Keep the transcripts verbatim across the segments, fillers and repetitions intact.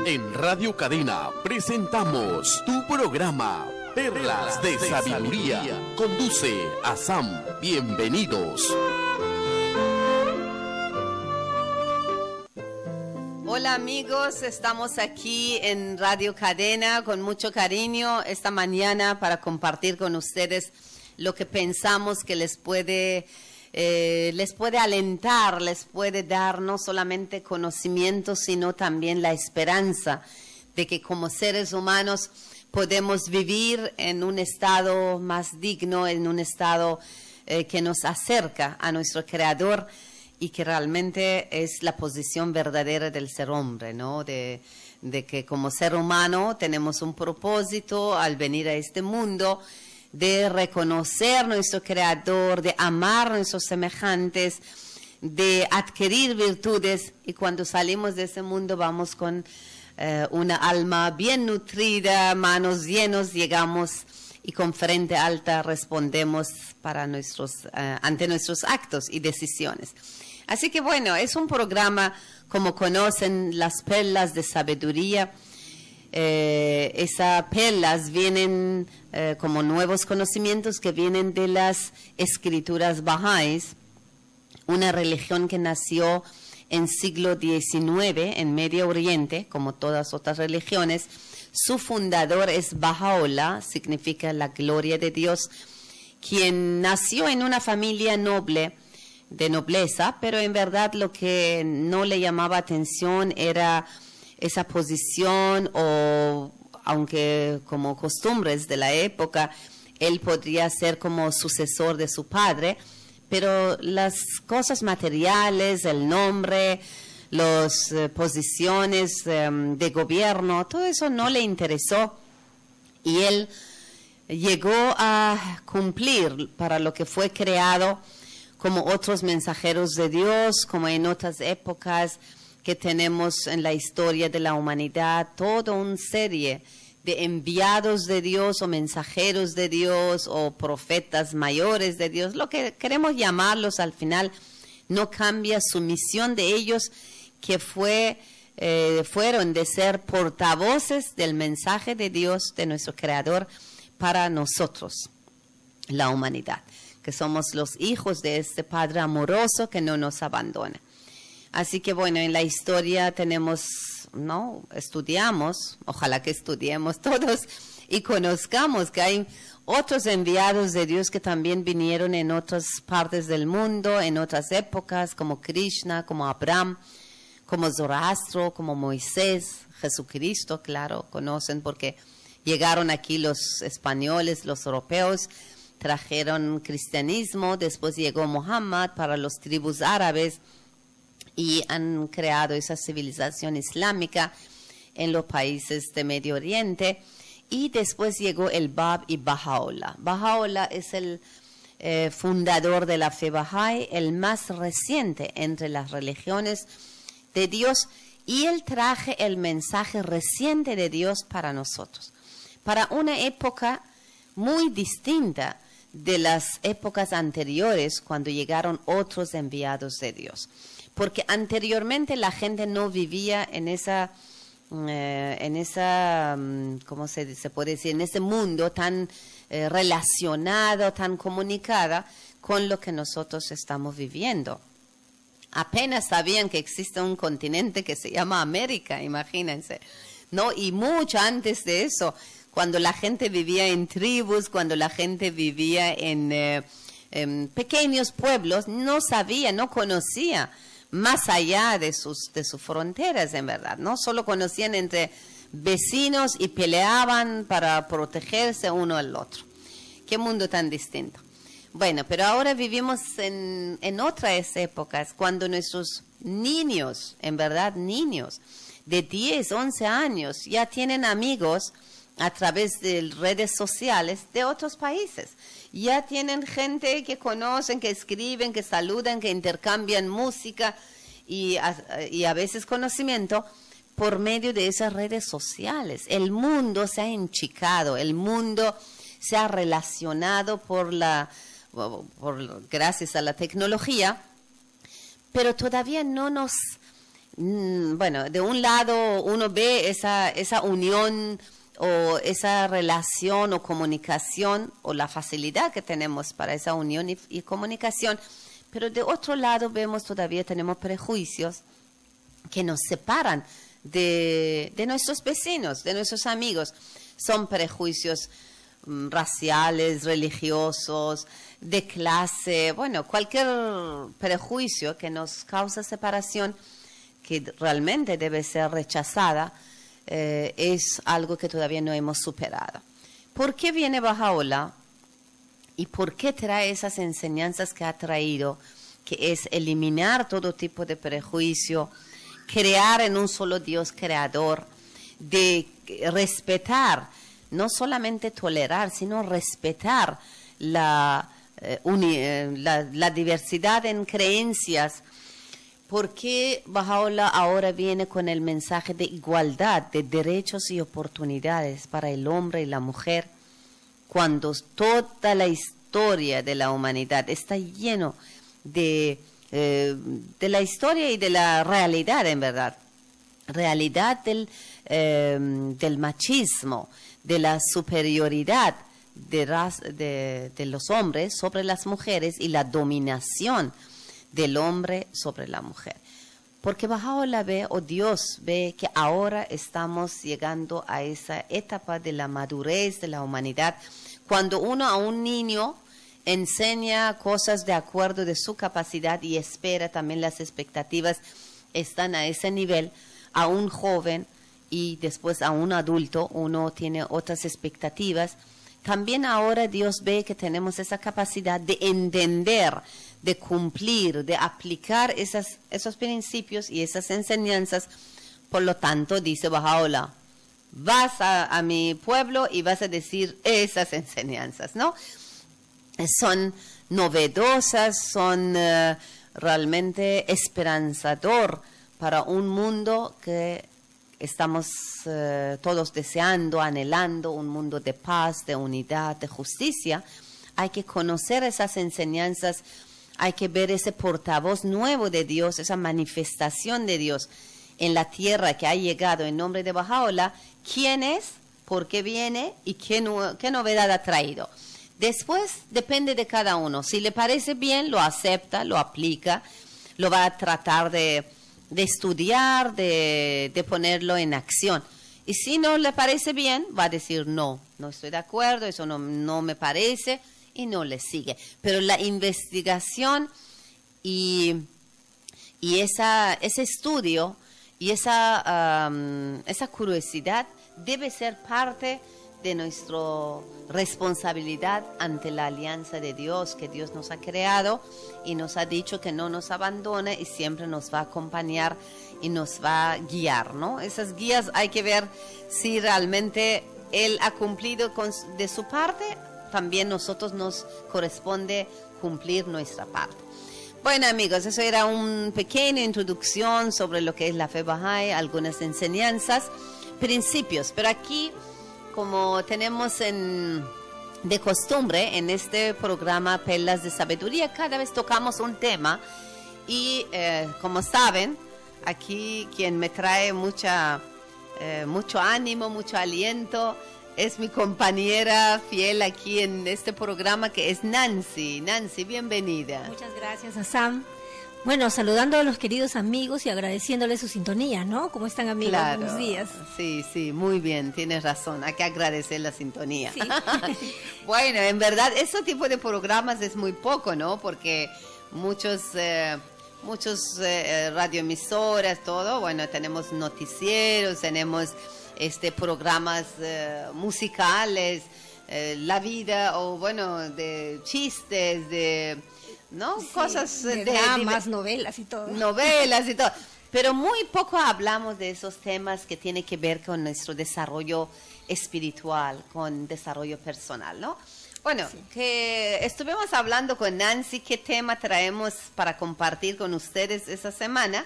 En Radio Cadena presentamos tu programa Perlas de Sabiduría. Conduce a Sam. Bienvenidos. Hola amigos, estamos aquí en Radio Cadena con mucho cariño esta mañana para compartir con ustedes lo que pensamos que les puede, eh, les puede alentar, les puede dar no solamente conocimiento, sino también la esperanza de que como seres humanos podemos vivir en un estado más digno, en un estado eh, que nos acerca a nuestro Creador, y que realmente es la posición verdadera del ser hombre, ¿no? De, de que como ser humano tenemos un propósito al venir a este mundo, de reconocer nuestro Creador, de amar a nuestros semejantes, de adquirir virtudes, y cuando salimos de ese mundo vamos con eh, una alma bien nutrida, manos llenos, llegamos y con frente alta respondemos para nuestros, eh, ante nuestros actos y decisiones. Así que bueno, es un programa, como conocen, las perlas de sabiduría. Eh, esas perlas vienen eh, como nuevos conocimientos que vienen de las escrituras bahá'ís, una religión que nació en siglo diecinueve en Medio Oriente, como todas otras religiones. Su fundador es Baha'u'lláh, significa la gloria de Dios, quien nació en una familia noble, de nobleza, pero en verdad lo que no le llamaba atención era esa posición, o aunque como costumbres de la época, él podría ser como sucesor de su padre, pero las cosas materiales, el nombre, las eh, posiciones eh, de gobierno, todo eso no le interesó, y él llegó a cumplir para lo que fue creado como otros mensajeros de Dios, como en otras épocas que tenemos en la historia de la humanidad, toda una serie de enviados de Dios o mensajeros de Dios o profetas mayores de Dios, lo que queremos llamarlos al final, no cambia su misión de ellos, que fue, eh, fueron de ser portavoces del mensaje de Dios, de nuestro Creador, para nosotros, la humanidad, que somos los hijos de este Padre amoroso que no nos abandona. Así que bueno, en la historia tenemos, ¿no? Estudiamos, ojalá que estudiemos todos y conozcamos que hay otros enviados de Dios que también vinieron en otras partes del mundo, en otras épocas, como Krishna, como Abraham, como Zoroastro, como Moisés, Jesucristo, claro, conocen porque llegaron aquí los españoles, los europeos, trajeron cristianismo, después llegó Muhammad para las tribus árabes y han creado esa civilización islámica en los países de Medio Oriente, y después llegó el Bab y Baha'u'lláh. Baha'u'lláh es el eh, fundador de la fe Bahá'í, el más reciente entre las religiones de Dios, y él traje el mensaje reciente de Dios para nosotros, para una época muy distinta de las épocas anteriores, cuando llegaron otros enviados de Dios, porque anteriormente la gente no vivía en esa, eh, en esa, ¿cómo se, se puede decir? En ese mundo tan eh, relacionado, tan comunicada con lo que nosotros estamos viviendo. Apenas sabían que existe un continente que se llama América, imagínense, ¿no? Y mucho antes de eso, cuando la gente vivía en tribus, cuando la gente vivía en, eh, en pequeños pueblos, no sabía, no conocía más allá de sus, de sus fronteras, en verdad, ¿no? Solo conocían entre vecinos y peleaban para protegerse uno al otro. Qué mundo tan distinto. Bueno, pero ahora vivimos en, en otras épocas, cuando nuestros niños, en verdad niños, de diez, once años, ya tienen amigos a través de redes sociales de otros países. Ya tienen gente que conocen, que escriben, que saludan, que intercambian música y a, y a veces conocimiento por medio de esas redes sociales. El mundo se ha enchicado, el mundo se ha relacionado por la, por, gracias a la tecnología, pero todavía no nos mm, bueno, de un lado uno ve esa, esa unión o esa relación o comunicación o la facilidad que tenemos para esa unión y, y comunicación, pero de otro lado vemos todavía tenemos prejuicios que nos separan de, de nuestros vecinos, de nuestros amigos. Son prejuicios um, raciales, religiosos, de clase, bueno, cualquier prejuicio que nos causa separación, que realmente debe ser rechazada, eh, es algo que todavía no hemos superado. ¿Por qué viene Baha'u'lláh y por qué trae esas enseñanzas que ha traído, que es eliminar todo tipo de prejuicio, crear en un solo Dios creador, de respetar, no solamente tolerar, sino respetar la, eh, uni, eh, la, la diversidad en creencias? ¿Por qué Baha'u'lláh ahora viene con el mensaje de igualdad, de derechos y oportunidades para el hombre y la mujer, cuando toda la historia de la humanidad está lleno de, eh, de la historia y de la realidad, en verdad? Realidad del, eh, del machismo, de la superioridad de, raz, de, de los hombres sobre las mujeres y la dominación del hombre sobre la mujer. Porque Baha'u'lláh ve, o Dios ve, que ahora estamos llegando a esa etapa de la madurez de la humanidad, cuando uno a un niño enseña cosas de acuerdo de su capacidad y espera, también las expectativas están a ese nivel. A un joven y después a un adulto uno tiene otras expectativas. También ahora Dios ve que tenemos esa capacidad de entender, de cumplir, de aplicar esas, esos principios y esas enseñanzas. Por lo tanto, dice Baha'u'lláh, vas a, a mi pueblo y vas a decir esas enseñanzas, ¿no? Son novedosas, son uh, realmente esperanzador para un mundo que estamos uh, todos deseando, anhelando, un mundo de paz, de unidad, de justicia. Hay que conocer esas enseñanzas, hay que ver ese portavoz nuevo de Dios, esa manifestación de Dios en la tierra que ha llegado en nombre de Baha'u'lláh. ¿Quién es? ¿Por qué viene? ¿Y qué, no, qué novedad ha traído? Después depende de cada uno. Si le parece bien, lo acepta, lo aplica, lo va a tratar de, de estudiar, de, de ponerlo en acción. Y si no le parece bien, va a decir no, no estoy de acuerdo, eso no, no me parece, y no le sigue. Pero la investigación y, y esa, ese estudio y esa, um, esa curiosidad debe ser parte de nuestra responsabilidad ante la alianza de Dios, que Dios nos ha creado y nos ha dicho que no nos abandona y siempre nos va a acompañar y nos va a guiar, ¿no? Esas guías hay que ver si realmente Él ha cumplido con, de su parte. También nosotros nos corresponde cumplir nuestra parte. Bueno, amigos, eso era una pequeña introducción sobre lo que es la fe Bahá'í, algunas enseñanzas, principios. Pero aquí, como tenemos en, de costumbre en este programa Perlas de Sabiduría, cada vez tocamos un tema. Y eh, como saben, aquí quien me trae mucha, eh, mucho ánimo, mucho aliento, es mi compañera fiel aquí en este programa, que es Nancy. Nancy, bienvenida. Muchas gracias, Asam. Bueno, saludando a los queridos amigos y agradeciéndoles su sintonía, ¿no? ¿Cómo están, amigos? Claro. Buenos días. Sí, sí, muy bien, tienes razón. Hay que agradecer la sintonía. Sí. Bueno, en verdad, ese tipo de programas es muy poco, ¿no? Porque muchos... Eh, muchos eh, radioemisoras, todo, bueno, tenemos noticieros, tenemos este programas eh, musicales, eh, la vida, o bueno, de chistes, de, ¿no? Sí, Cosas de, de dramas, de, novelas y todo. Novelas y todo. Pero muy poco hablamos de esos temas que tienen que ver con nuestro desarrollo espiritual, con desarrollo personal, ¿no? Bueno, sí. que estuvimos hablando con Nancy qué tema traemos para compartir con ustedes esa semana,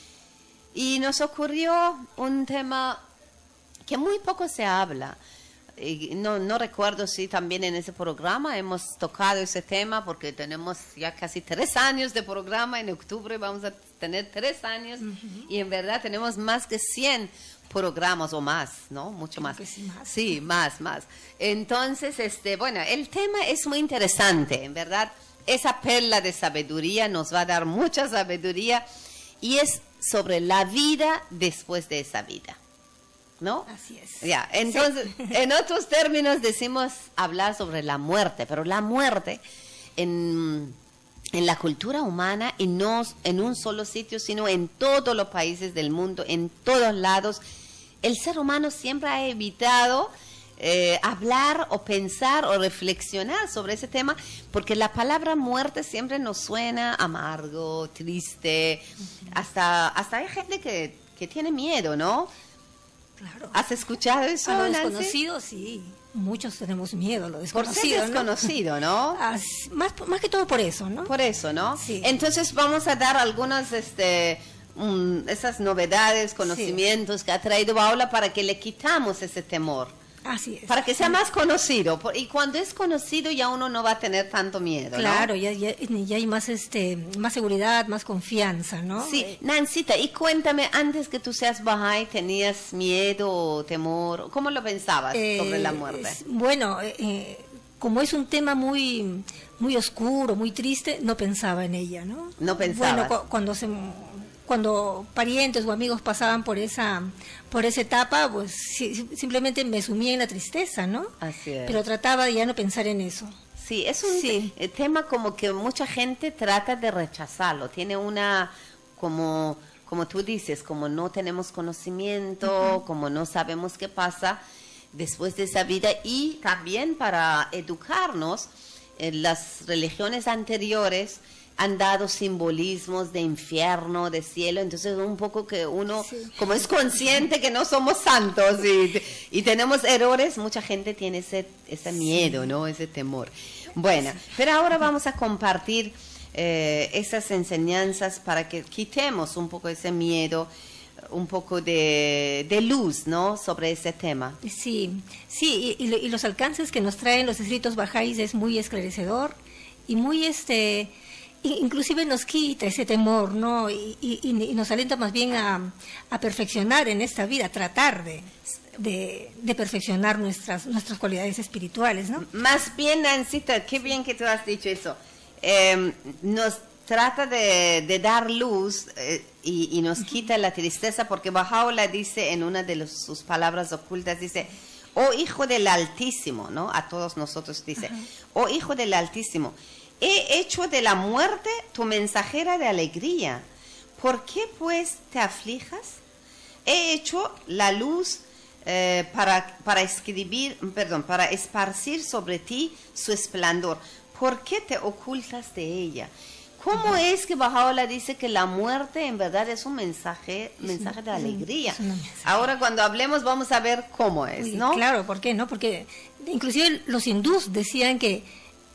y nos ocurrió un tema que muy poco se habla, y no, no recuerdo si también en ese programa hemos tocado ese tema, porque tenemos ya casi tres años de programa. En octubre vamos a tener tres años, uh-huh. y en verdad tenemos más que cien programas o más, ¿no? Mucho más. Sí, más. Sí, más, más. Entonces, este, bueno, el tema es muy interesante, en verdad. Esa perla de sabiduría nos va a dar mucha sabiduría, y es sobre la vida después de esa vida, ¿no? Así es. Ya, entonces, sí. En otros términos decimos hablar sobre la muerte, pero la muerte en, en la cultura humana, y no en un solo sitio, sino en todos los países del mundo, en todos lados, el ser humano siempre ha evitado eh, hablar o pensar o reflexionar sobre ese tema, porque la palabra muerte siempre nos suena amargo, triste, uh-huh. hasta, hasta hay gente que, que tiene miedo, ¿no? Claro. ¿Has escuchado eso, a lo Nancy? Desconocido, sí. Muchos tenemos miedo a lo desconocido. Por ser desconocido, ¿no? ¿no? As, más, más que todo por eso, ¿no? Por eso, ¿no? Sí. Entonces vamos a dar algunas, este, um, esas novedades, conocimientos sí. que ha traído Paola, para que le quitamos ese temor. Así es. Para que sea más conocido. Y cuando es conocido ya uno no va a tener tanto miedo, claro, ¿no? ya, ya, ya hay más, este, más seguridad, más confianza, ¿no? Sí, Nancita, y cuéntame, antes que tú seas Bahá'í, ¿tenías miedo o temor? ¿Cómo lo pensabas eh, sobre la muerte? Es, bueno, eh, como es un tema muy, muy oscuro, muy triste, no pensaba en ella, ¿no? No pensabas. Bueno, cu cuando se... cuando parientes o amigos pasaban por esa por esa etapa, pues si, simplemente me sumía en la tristeza, ¿no? Así es. Pero trataba de ya no pensar en eso. Sí, es un sí. te tema como que mucha gente trata de rechazarlo. Tiene una, como, como tú dices, como no tenemos conocimiento, uh-huh. como no sabemos qué pasa después de esa vida, y también para educarnos, en las religiones anteriores han dado simbolismos de infierno, de cielo, entonces un poco que uno, sí. como es consciente que no somos santos y, y tenemos errores, mucha gente tiene ese, ese miedo, sí. ¿no? Ese temor. Bueno, sí. pero ahora vamos a compartir eh, esas enseñanzas para que quitemos un poco ese miedo, un poco de, de luz, ¿no? Sobre ese tema. Sí, sí, y, y los alcances que nos traen los escritos bajá'ís es muy esclarecedor y muy este... inclusive nos quita ese temor, ¿no? Y, y, y nos alienta más bien a, a perfeccionar en esta vida, a tratar de, de, de perfeccionar nuestras, nuestras cualidades espirituales, ¿no? Más bien, Nancita, qué bien que tú has dicho eso. Eh, nos trata de, de dar luz eh, y, y nos quita la tristeza, porque Baha'u'lláh dice en una de los, sus palabras ocultas, dice, oh Hijo del Altísimo, ¿no? A todos nosotros dice, Ajá. oh Hijo del Altísimo, he hecho de la muerte tu mensajera de alegría. ¿Por qué pues te aflijas? He hecho la luz eh, para, para escribir, perdón, para esparcir sobre ti su esplendor. ¿Por qué te ocultas de ella? ¿Cómo uh-huh. es que Baha'u'lláh dice que la muerte en verdad es un mensaje, es mensaje un, de alegría? Ahora cuando hablemos vamos a ver cómo es, ¿no? Claro, ¿por qué no? Porque inclusive los hindús decían que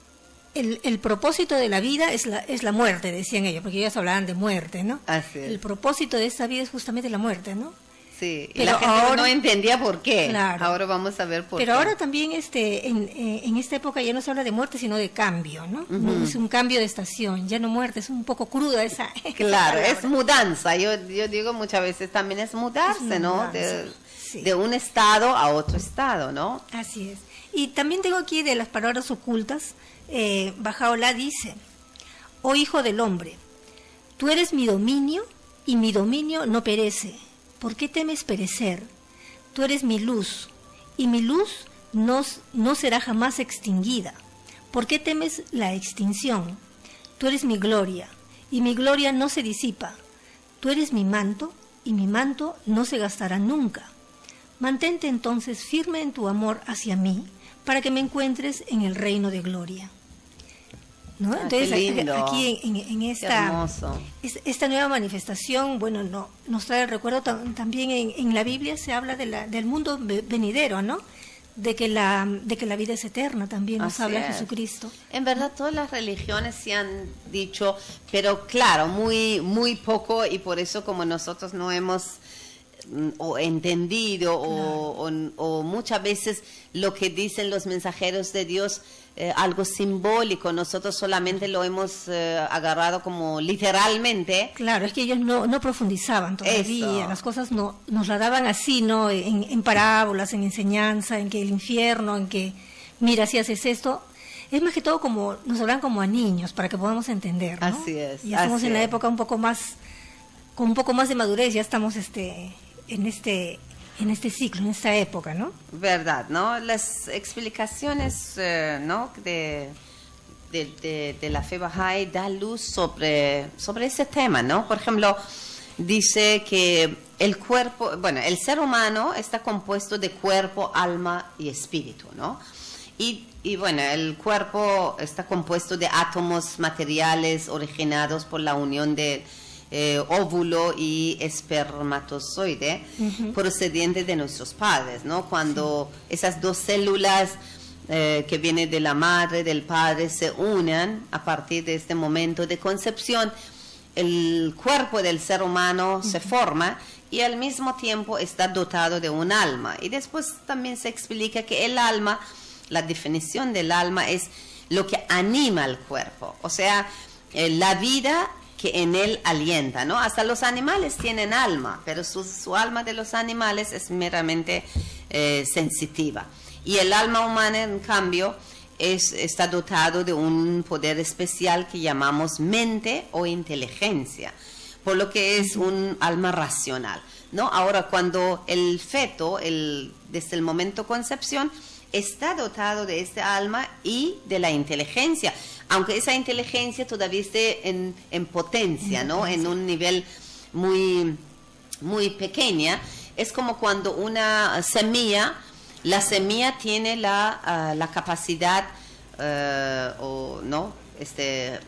El, el propósito de la vida es la, es la muerte, decían ellos, porque ellos hablaban de muerte, ¿no? Así es. El propósito de esta vida es justamente la muerte, ¿no? Sí, pero y la gente ahora, no entendía por qué. Claro, ahora vamos a ver por pero qué. Pero ahora también este, en, en esta época ya no se habla de muerte, sino de cambio, ¿no? Uh-huh. Es un cambio de estación, ya no muerte, es un poco cruda esa. Claro, esa es mudanza. Yo, yo digo muchas veces también es mudarse, es ¿no? Mudanza, de, sí. de un estado a otro estado, ¿no? Así es. Y también tengo aquí de las palabras ocultas. Eh, Baha'u'lláh dice, oh hijo del hombre, tú eres mi dominio y mi dominio no perece. ¿Por qué temes perecer? Tú eres mi luz y mi luz no, no será jamás extinguida. ¿Por qué temes la extinción? Tú eres mi gloria y mi gloria no se disipa. Tú eres mi manto y mi manto no se gastará nunca. Mantente entonces firme en tu amor hacia mí para que me encuentres en el reino de gloria. ¿No? Ah, Entonces lindo. aquí en, en esta, es, esta nueva manifestación, bueno, no, nos trae el recuerdo tam, también en, en la Biblia se habla de la, del mundo venidero, ¿no? De que la de que la vida es eterna, también nos Así habla es. Jesucristo. En verdad todas las religiones se han dicho, pero claro, muy muy poco, y por eso como nosotros no hemos o entendido, claro. o, o, o muchas veces lo que dicen los mensajeros de Dios, eh, algo simbólico, nosotros solamente lo hemos eh, agarrado como literalmente. Claro, es que ellos no, no profundizaban todavía, Eso. las cosas no nos la daban así, ¿no? En, en parábolas, en enseñanza, en que el infierno, en que, mira, si haces esto, es más que todo como, nos hablan como a niños, para que podamos entender, ¿no? Así es. Y estamos así en la es. época un poco más, con un poco más de madurez, ya estamos este en este en este ciclo, en esta época, ¿no? Verdad, ¿no? Las explicaciones, eh, ¿no? de, de, de, de la fe Bahá'í da luz sobre, sobre ese tema, ¿no? Por ejemplo, dice que el cuerpo, bueno, el ser humano está compuesto de cuerpo, alma y espíritu, ¿no? Y, y bueno, el cuerpo está compuesto de átomos materiales originados por la unión de Eh, óvulo y espermatozoide, uh-huh. procediente de nuestros padres, ¿no? Cuando sí. esas dos células eh, que vienen de la madre, del padre, se unen a partir de este momento de concepción, el cuerpo del ser humano uh-huh. se forma y al mismo tiempo está dotado de un alma. Y después también se explica que el alma, la definición del alma es lo que anima al cuerpo, o sea, eh, la vida que en él alienta, ¿no? Hasta los animales tienen alma, pero su, su alma de los animales es meramente eh, sensitiva. Y el alma humana, en cambio, es, está dotado de un poder especial que llamamos mente o inteligencia, por lo que es un alma racional, ¿no? Ahora, cuando el feto, el, desde el momento de concepción, está dotado de este alma y de la inteligencia, aunque esa inteligencia todavía esté en, en potencia, ¿no? En un nivel muy, muy pequeña. Es como cuando una semilla, la semilla tiene la, uh, la capacidad, uh, o, ¿no? Este,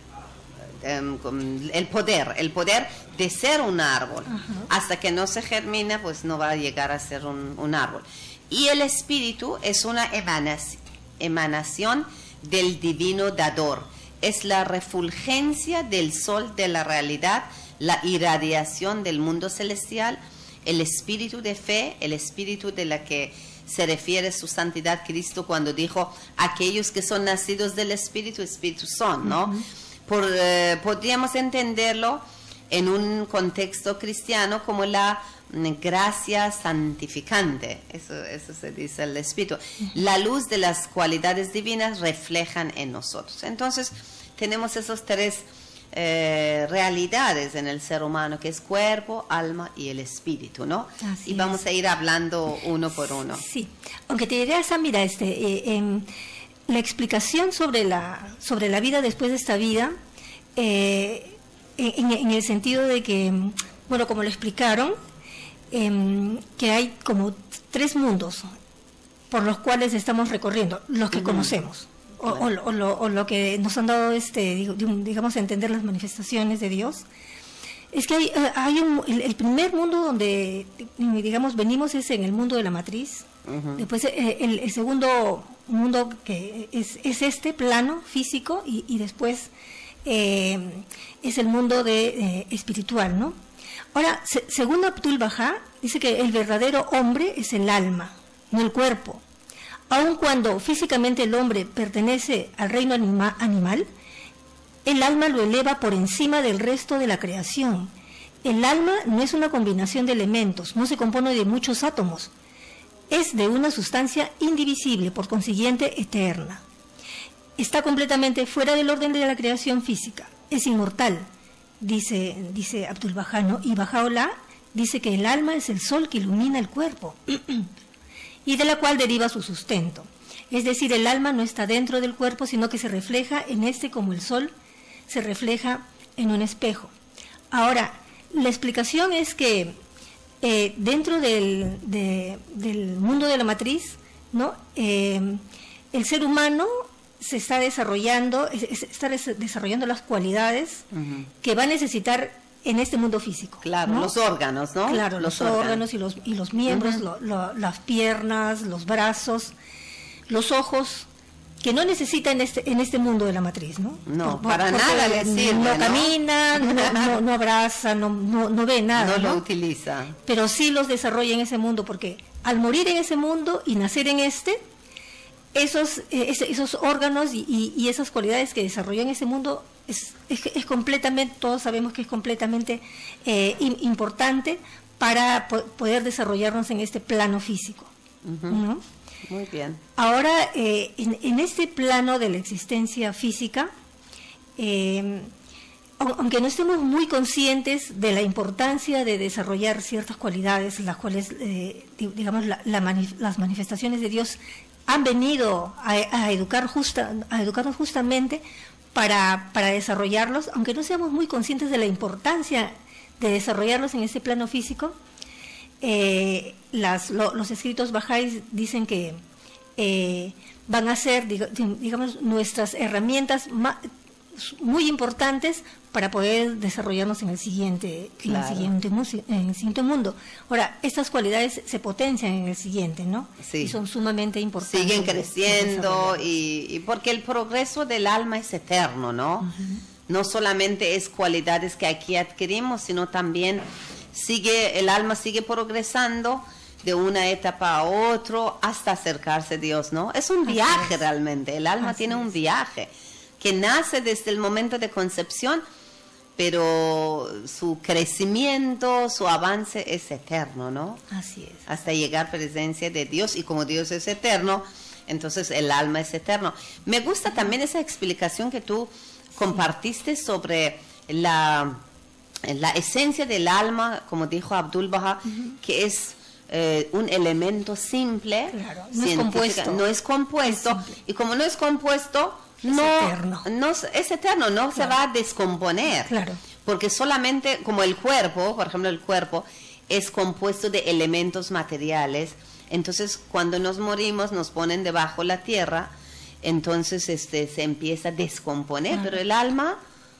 um, el poder, el poder de ser un árbol. Uh-huh. Hasta que no se germina, pues no va a llegar a ser un, un árbol. Y el espíritu es una emanación, emanación del divino dador. Es la refulgencia del sol de la realidad, la irradiación del mundo celestial, el espíritu de fe, el espíritu de la que se refiere su santidad Cristo cuando dijo, aquellos que son nacidos del espíritu, espíritu son, ¿no? Uh-huh. Por, eh, podríamos entenderlo en un contexto cristiano como la gracia santificante, eso, eso se dice el Espíritu. La luz de las cualidades divinas reflejan en nosotros. Entonces, tenemos esas tres eh, realidades en el ser humano, que es cuerpo, alma y el espíritu, ¿no? Así y vamos es. a ir hablando uno por uno. Sí, aunque te diré, esa, mira, este, eh, eh, la explicación sobre la, sobre la vida después de esta vida, eh, en, en el sentido de que, bueno, como lo explicaron, Eh, que hay como tres mundos por los cuales estamos recorriendo, los que uh-huh. conocemos, o, o, o, lo, o lo que nos han dado, este, digamos, a entender las manifestaciones de Dios. Es que hay, hay un, el, el primer mundo donde, digamos, venimos es en el mundo de la matriz. Uh-huh. Después eh, el, el segundo mundo que es, es este plano físico y, y después eh, es el mundo de eh, espiritual, ¿no? Ahora, se, según Abdul Bahá, dice que el verdadero hombre es el alma, no el cuerpo. Aun cuando físicamente el hombre pertenece al reino anima, animal, el alma lo eleva por encima del resto de la creación. El alma no es una combinación de elementos, no se compone de muchos átomos. Es de una sustancia indivisible, por consiguiente eterna. Está completamente fuera del orden de la creación física, es inmortal. Dice, dice Abdul Bahá, ¿no? Y Bahá'u'lláh dice que el alma es el sol que ilumina el cuerpo y de la cual deriva su sustento. Es decir, el alma no está dentro del cuerpo, sino que se refleja en este como el sol se refleja en un espejo. Ahora, la explicación es que eh, dentro del, de, del mundo de la matriz, ¿no? Eh, el ser humano se está desarrollando, está desarrollando las cualidades uh-huh. que va a necesitar en este mundo físico. Claro, ¿no? Los órganos, ¿no? Claro, los, los órganos, órganos y los, y los miembros, uh-huh. lo, lo, las piernas, los brazos, los ojos, que no necesita en este en este mundo de la matriz, ¿no? No, Por- para porque nada le sirve, no ¿no? camina, no, no, no abraza, no, no, no ve nada, No ¿no? lo utiliza. Pero sí los desarrolla en ese mundo, porque al morir en ese mundo y nacer en este, esos eh, ese- esos órganos y, y- y esas cualidades que desarrolló en ese mundo es, es, es completamente, todos sabemos que es completamente eh, im- importante para po- poder desarrollarnos en este plano físico, ¿no? Muy bien. Ahora, eh, en, en este plano de la existencia física, eh, au- aunque no estemos muy conscientes de la importancia de desarrollar ciertas cualidades, las cuales, eh, di- digamos, la- la mani- las manifestaciones de Dios han venido a, a educar justa, a educarnos justamente para, para desarrollarlos, aunque no seamos muy conscientes de la importancia de desarrollarlos en ese plano físico. Eh, las, lo- los escritos bajáis dicen que eh, van a ser, diga- digamos, nuestras herramientas ma- muy importantes para poder desarrollarnos en el siguiente, en el Claro. siguiente, musi- en el siguiente mundo. Ahora, estas cualidades se potencian en el siguiente, ¿no? Sí. Y son sumamente importantes. Siguen de- de creciendo desarrollar. y, y porque el progreso del alma es eterno, ¿no? No solamente es cualidades que aquí adquirimos, sino también sigue el alma sigue progresando de una etapa a otro hasta acercarse a Dios, ¿no? Es un Así viaje es. realmente, el alma Así tiene un es. viaje que nace desde el momento de concepción, pero su crecimiento, su avance es eterno, ¿no? Así es. Hasta llegar a presencia de Dios, y como Dios es eterno, entonces el alma es eterno. Me gusta también esa explicación que tú compartiste sobre la, la esencia del alma, como dijo Abdul Baha, que es eh, un elemento simple, Claro, no es científica- compuesto. no es compuesto, Es simple. y como no es compuesto, Es no, eterno. no s- es eterno, no se Claro. va a descomponer. Claro. Porque solamente, como el cuerpo, por ejemplo, el cuerpo es compuesto de elementos materiales, entonces cuando nos morimos nos ponen debajo la tierra, entonces este se empieza a descomponer, Claro. pero el alma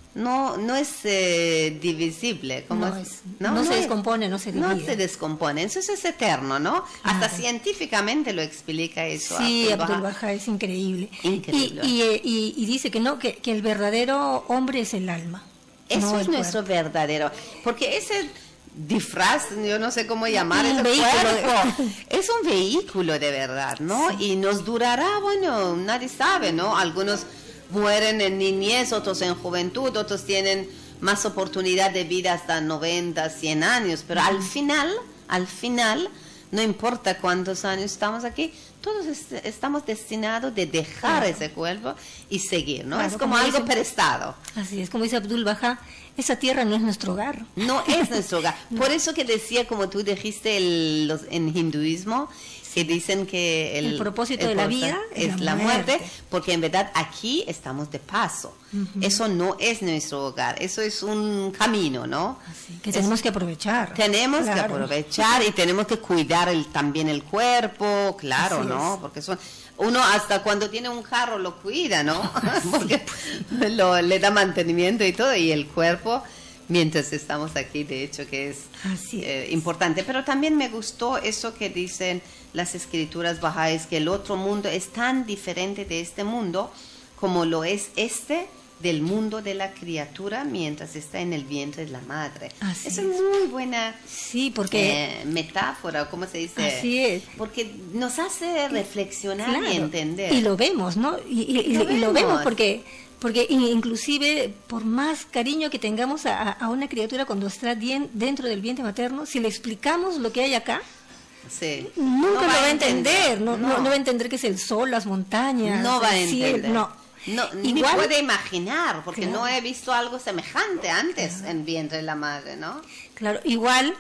no no es eh, divisible, ¿cómo No es? es- no se descompone, no se No divide. se descompone, entonces es eterno, ¿no? Hasta Claro. científicamente lo explica eso. Sí, Abdul Abdul Baha. Baha es increíble. Increíble. Y, y, eh, y- y dice que no, que, que el verdadero hombre es el alma. Eso no es el nuestro cuerpo. verdadero, porque ese disfraz, yo no sé cómo llamar Un ese vehículo de- cuerpo, es un vehículo de verdad, ¿no? Y nos durará, bueno, nadie sabe, ¿no? Algunos mueren en niñez, otros en juventud, otros tienen más oportunidad de vida hasta noventa, cien años, pero al final, al final, no importa cuántos años estamos aquí, todos est- estamos destinados de dejar Claro. ese cuerpo y seguir, ¿no? Claro, es como como algo dicen- prestado. Así es, como dice Abdul Baha, esa tierra no es nuestro hogar. No es nuestro hogar. Por eso que decía, como tú dijiste el- los, en hinduismo, que dicen que el, El propósito de la vida es la muerte, porque en verdad aquí estamos de paso. Eso no es nuestro hogar, eso es un camino, ¿no? Así que Es- tenemos que aprovechar. Tenemos que Claro. aprovechar y tenemos que cuidar el, también el cuerpo, claro, Así ¿no? es. Porque son, uno hasta cuando tiene un carro lo cuida, ¿no? Porque lo- le da mantenimiento y todo, y el cuerpo, mientras estamos aquí, de hecho que es, Así eh, es. importante. Pero también me gustó eso que dicen las escrituras bahá'ís, que el otro mundo es tan diferente de este mundo como lo es este del mundo de la criatura mientras está en el vientre de la madre. Así Esa es. es muy buena Sí, porque eh, metáfora, ¿cómo se dice? así es. Porque nos hace reflexionar y Claro, entender. y lo vemos, ¿no? Y, y- y Lo lo, y lo vemos. vemos porque, porque in- inclusive por más cariño que tengamos a, a una criatura cuando está dien- dentro del vientre materno, si le explicamos lo que hay acá, Sí. nunca No lo va a entender, no, no. no. no va a entender que es el sol, las montañas, No va a el cielo, entender. no. No, ni Igual- puede imaginar, porque Claro. no he visto algo semejante antes en vientre de la madre, ¿no? Claro, igual,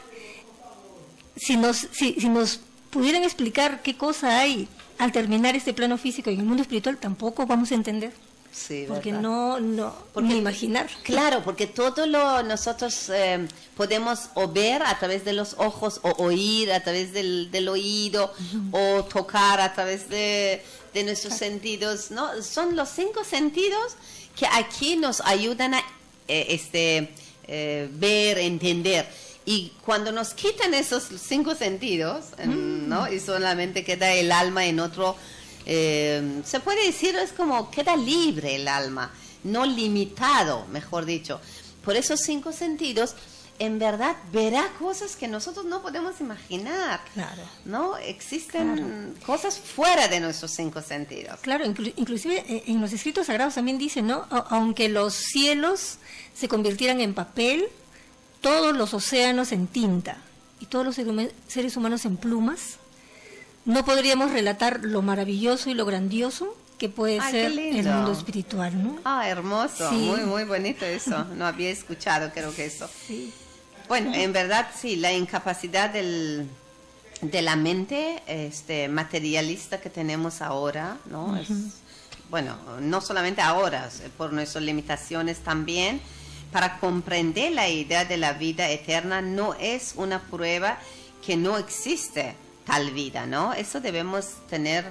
si nos, si, si nos pudieran explicar qué cosa hay al terminar este plano físico y en el mundo espiritual, tampoco vamos a entender, Sí, porque ¿verdad? no, no, Porque- ni imaginar. Claro, porque todo lo nosotros eh, podemos o ver a través de los ojos, o oír a través del, del oído, o tocar a través de, de nuestros sentidos, ¿no? Son los cinco sentidos que aquí nos ayudan a eh, este, eh, ver, entender. Y cuando nos quitan esos cinco sentidos, ¿no? Y solamente queda el alma en otro eh, se puede decir, es como queda libre el alma, no limitado, mejor dicho. Por esos cinco sentidos, en verdad verá cosas que nosotros no podemos imaginar. Claro. ¿No? Existen Claro. cosas fuera de nuestros cinco sentidos. Claro, inclu- inclusive eh, en los escritos sagrados también dice, ¿no? A- aunque los cielos se convirtieran en papel, todos los océanos en tinta y todos los seres seres humanos en plumas, no podríamos relatar lo maravilloso y lo grandioso que puede Ay, qué ser el lindo. mundo espiritual, ¿no? Ah, hermoso, Sí. muy, muy bonito eso. No había escuchado, creo que eso. Sí. Bueno, en verdad sí, la incapacidad del, de la mente este, materialista que tenemos ahora, ¿no? Es, bueno, no solamente ahora, por nuestras limitaciones también, para comprender la idea de la vida eterna no es una prueba que no existe tal vida, ¿no? Eso debemos tener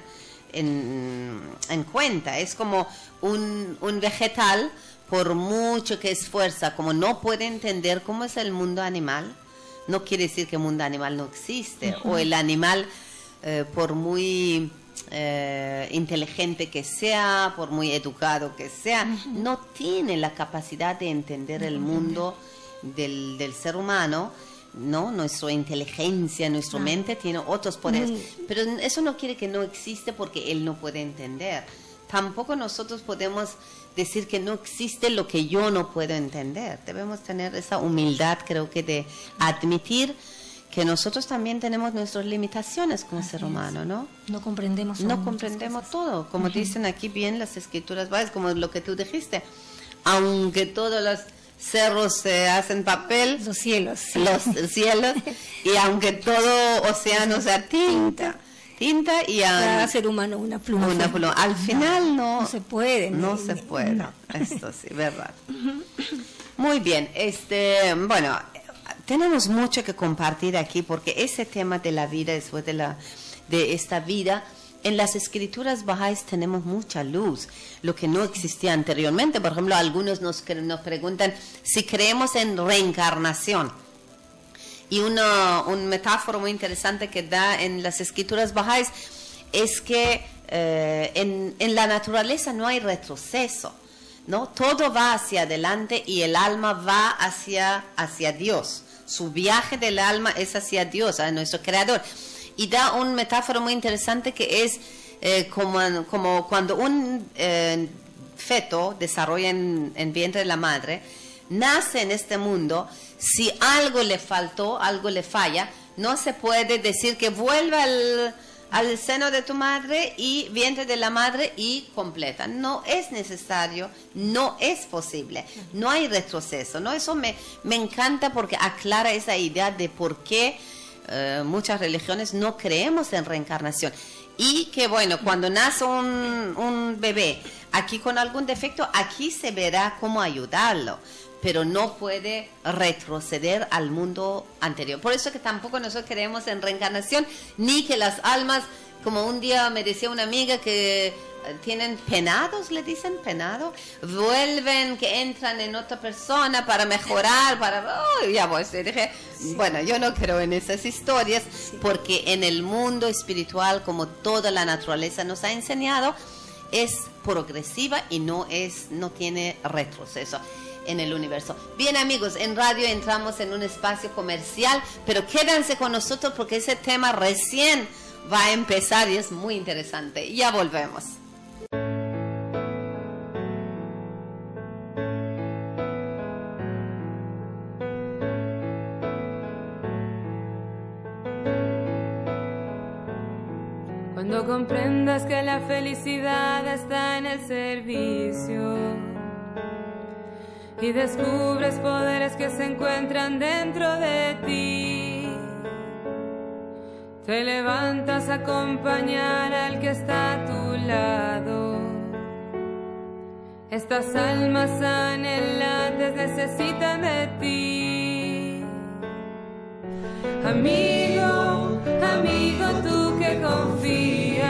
en, en cuenta. Es como un, un vegetal, por mucho que esfuerza, como no puede entender cómo es el mundo animal, no quiere decir que el mundo animal no existe, uh-huh. o el animal, eh, por muy eh, inteligente que sea, por muy educado que sea, uh-huh. no tiene la capacidad de entender uh-huh. el mundo del, del ser humano, ¿no? Nuestra inteligencia, nuestra ah. mente tiene otros poderes, uh-huh. pero eso no quiere que no existe porque él no puede entender. Tampoco nosotros podemos decir que no existe lo que yo no puedo entender. Debemos tener esa humildad, creo que, de admitir que nosotros también tenemos nuestras limitaciones como Así ser humano, ¿no? No comprendemos No comprendemos todo. Como uh-huh. dicen aquí bien las escrituras, ¿vale? Como lo que tú dijiste. Aunque todos los cerros se hacen papel, los cielos, los cielos, y aunque todo océano sea tinta. Tinta y a, cada ser humano una pluma. Una pluma. Al final no, no, no se puede. No ni, se puede. No. Esto sí, verdad. Muy bien. Este, bueno, tenemos mucho que compartir aquí porque ese tema de la vida después de la de esta vida en las escrituras bahá'ís tenemos mucha luz, lo que no existía anteriormente. Por ejemplo, algunos nos nos preguntan si creemos en reencarnación. Y una, un metáforo muy interesante que da en las escrituras bahá'ís es que eh, en, en la naturaleza no hay retroceso, ¿no? Todo va hacia adelante y el alma va hacia, hacia Dios. Su viaje del alma es hacia Dios, a nuestro Creador. Y da un metáforo muy interesante que es eh, como, como cuando un eh, feto desarrolla en, en vientre de la madre, nace en este mundo. Si algo le faltó, algo le falla, no se puede decir que vuelva al, al seno de tu madre y vientre de la madre y completa. No es necesario, no es posible, no hay retroceso, ¿no? Eso me, me encanta porque aclara esa idea de por qué uh, muchas religiones no creemos en reencarnación. Y que bueno, cuando nace un, un bebé aquí con algún defecto, aquí se verá cómo ayudarlo, pero no puede retroceder al mundo anterior. Por eso que tampoco nosotros creemos en reencarnación, ni que las almas, como un día me decía una amiga que tienen penados, le dicen penado, vuelven, que entran en otra persona para mejorar, para... Oh, ya pues, dije, sí. Bueno, yo no creo en esas historias, sí. Porque en el mundo espiritual, como toda la naturaleza nos ha enseñado, es progresiva y no, es, no tiene retroceso en el universo. Bien, amigos, en radio entramos en un espacio comercial, pero quédense con nosotros porque ese tema recién va a empezar y es muy interesante. Ya volvemos. Cuando comprendas que la felicidad está en el servicio y descubres poderes que se encuentran dentro de ti, te levantas a acompañar al que está a tu lado. Estas almas anhelantes necesitan de ti. Amigo, amigo, tú que confías.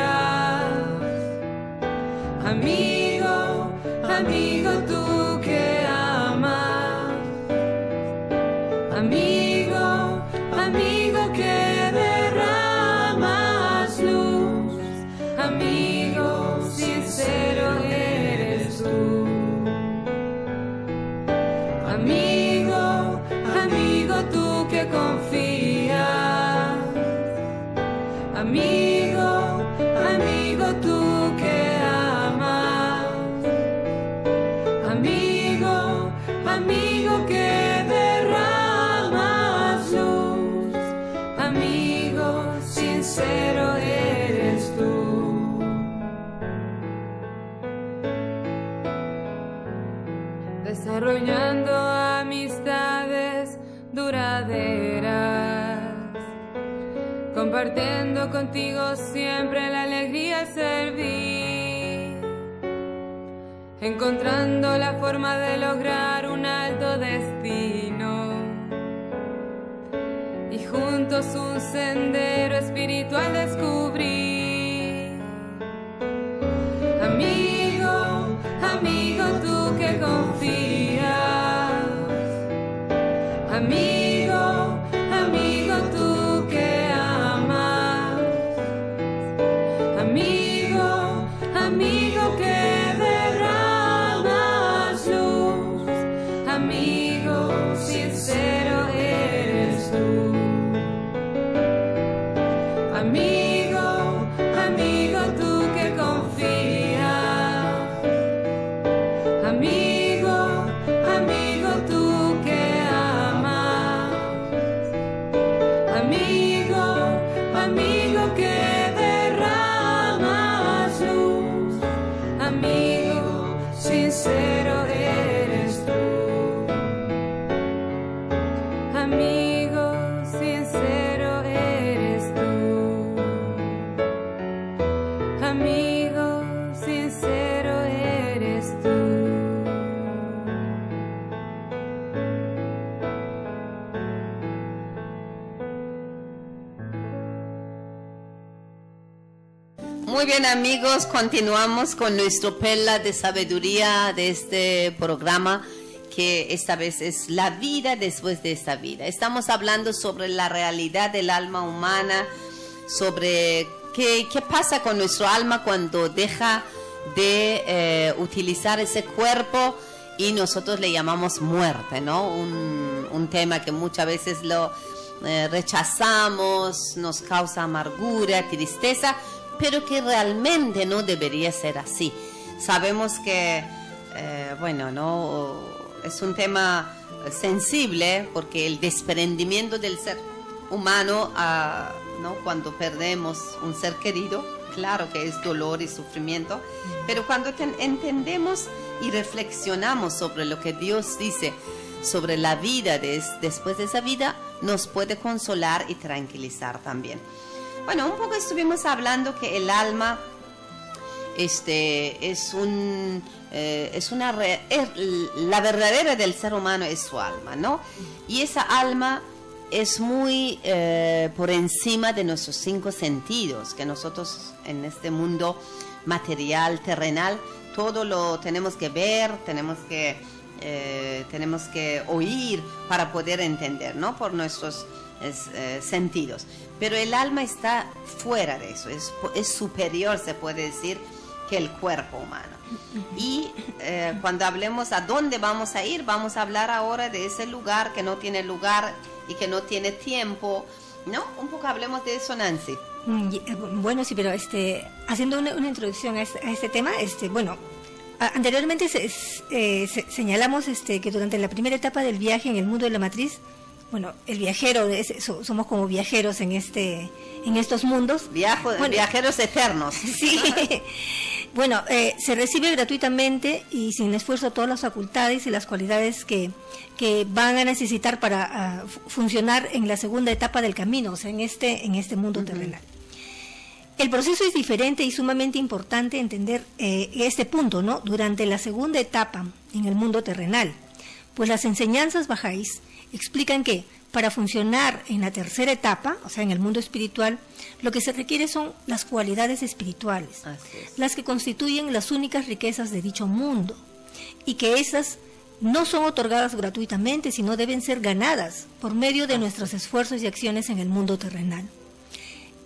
Amigo, amigo, tú que amas. Amigo, amigo que derramas luz. Amigo, Amigo, amigo tú que amas, amigo, amigo que derramas luz, amigo sincero eres tú. Desarrollando amistades duraderas, compartiendo contigo siempre la alegría de servir, encontrando la forma de lograr un alto destino y juntos un sendero espiritual descubrir. Amigo, amigo tú que confías, amigo, amigo tú que amas, amigo, amigo que derramas luz, amigo sincero eres tú. Amigo, amigo tú que confías, amigo, amigo tú que amas, amigo, amigo que derramas luz, amigo sincero eres tú. Amigo sincero eres tú. Amigo sincero eres tú. Muy bien, amigos, continuamos con nuestro perla de sabiduría de este programa, que esta vez es la vida después de esta vida. Estamos hablando sobre la realidad del alma humana, sobre qué, qué pasa con nuestro alma cuando deja de eh, utilizar ese cuerpo y nosotros le llamamos muerte, ¿no? Un, un tema que muchas veces lo eh, rechazamos, nos causa amargura, tristeza, pero que realmente no debería ser así. Sabemos que, eh, bueno, no es un tema sensible, porque el desprendimiento del ser humano, uh, ¿no? Cuando perdemos un ser querido, claro que es dolor y sufrimiento, pero cuando ten, entendemos y reflexionamos sobre lo que Dios dice sobre la vida des, después de esa vida, nos puede consolar y tranquilizar también. Bueno, un poco estuvimos hablando que el alma este, es, un, eh, es una... Re, es, la verdadera del ser humano es su alma, ¿no? Y esa alma es muy eh, por encima de nuestros cinco sentidos, que nosotros en este mundo material, terrenal, todo lo tenemos que ver, tenemos que, eh, tenemos que oír para poder entender, ¿no? Por nuestros es, eh, sentidos. Pero el alma está fuera de eso, es, es superior, se puede decir, que el cuerpo humano. Y eh, cuando hablemos a dónde vamos a ir, vamos a hablar ahora de ese lugar que no tiene lugar y que no tiene tiempo, ¿no? Un poco hablemos de eso, Nancy. Bueno, sí, pero este, haciendo una, una introducción a este, a este tema, este, bueno, a, anteriormente se, eh, se, señalamos este, que durante la primera etapa del viaje en el mundo de la matriz, bueno, el viajero, es, somos como viajeros en este, en estos mundos. Viajo, bueno, viajeros eternos. Sí. Bueno, eh, se recibe gratuitamente y sin esfuerzo todas las facultades y las cualidades que, que van a necesitar para uh, funcionar en la segunda etapa del camino, o sea, en este, en este mundo uh-huh. terrenal. El proceso es diferente y sumamente importante entender eh, este punto, ¿no? Durante la segunda etapa en el mundo terrenal, pues las enseñanzas bajáis explican que para funcionar en la tercera etapa, o sea, en el mundo espiritual, lo que se requiere son las cualidades espirituales, las que constituyen las únicas riquezas de dicho mundo, y que esas no son otorgadas gratuitamente, sino deben ser ganadas por medio de nuestros esfuerzos y acciones en el mundo terrenal.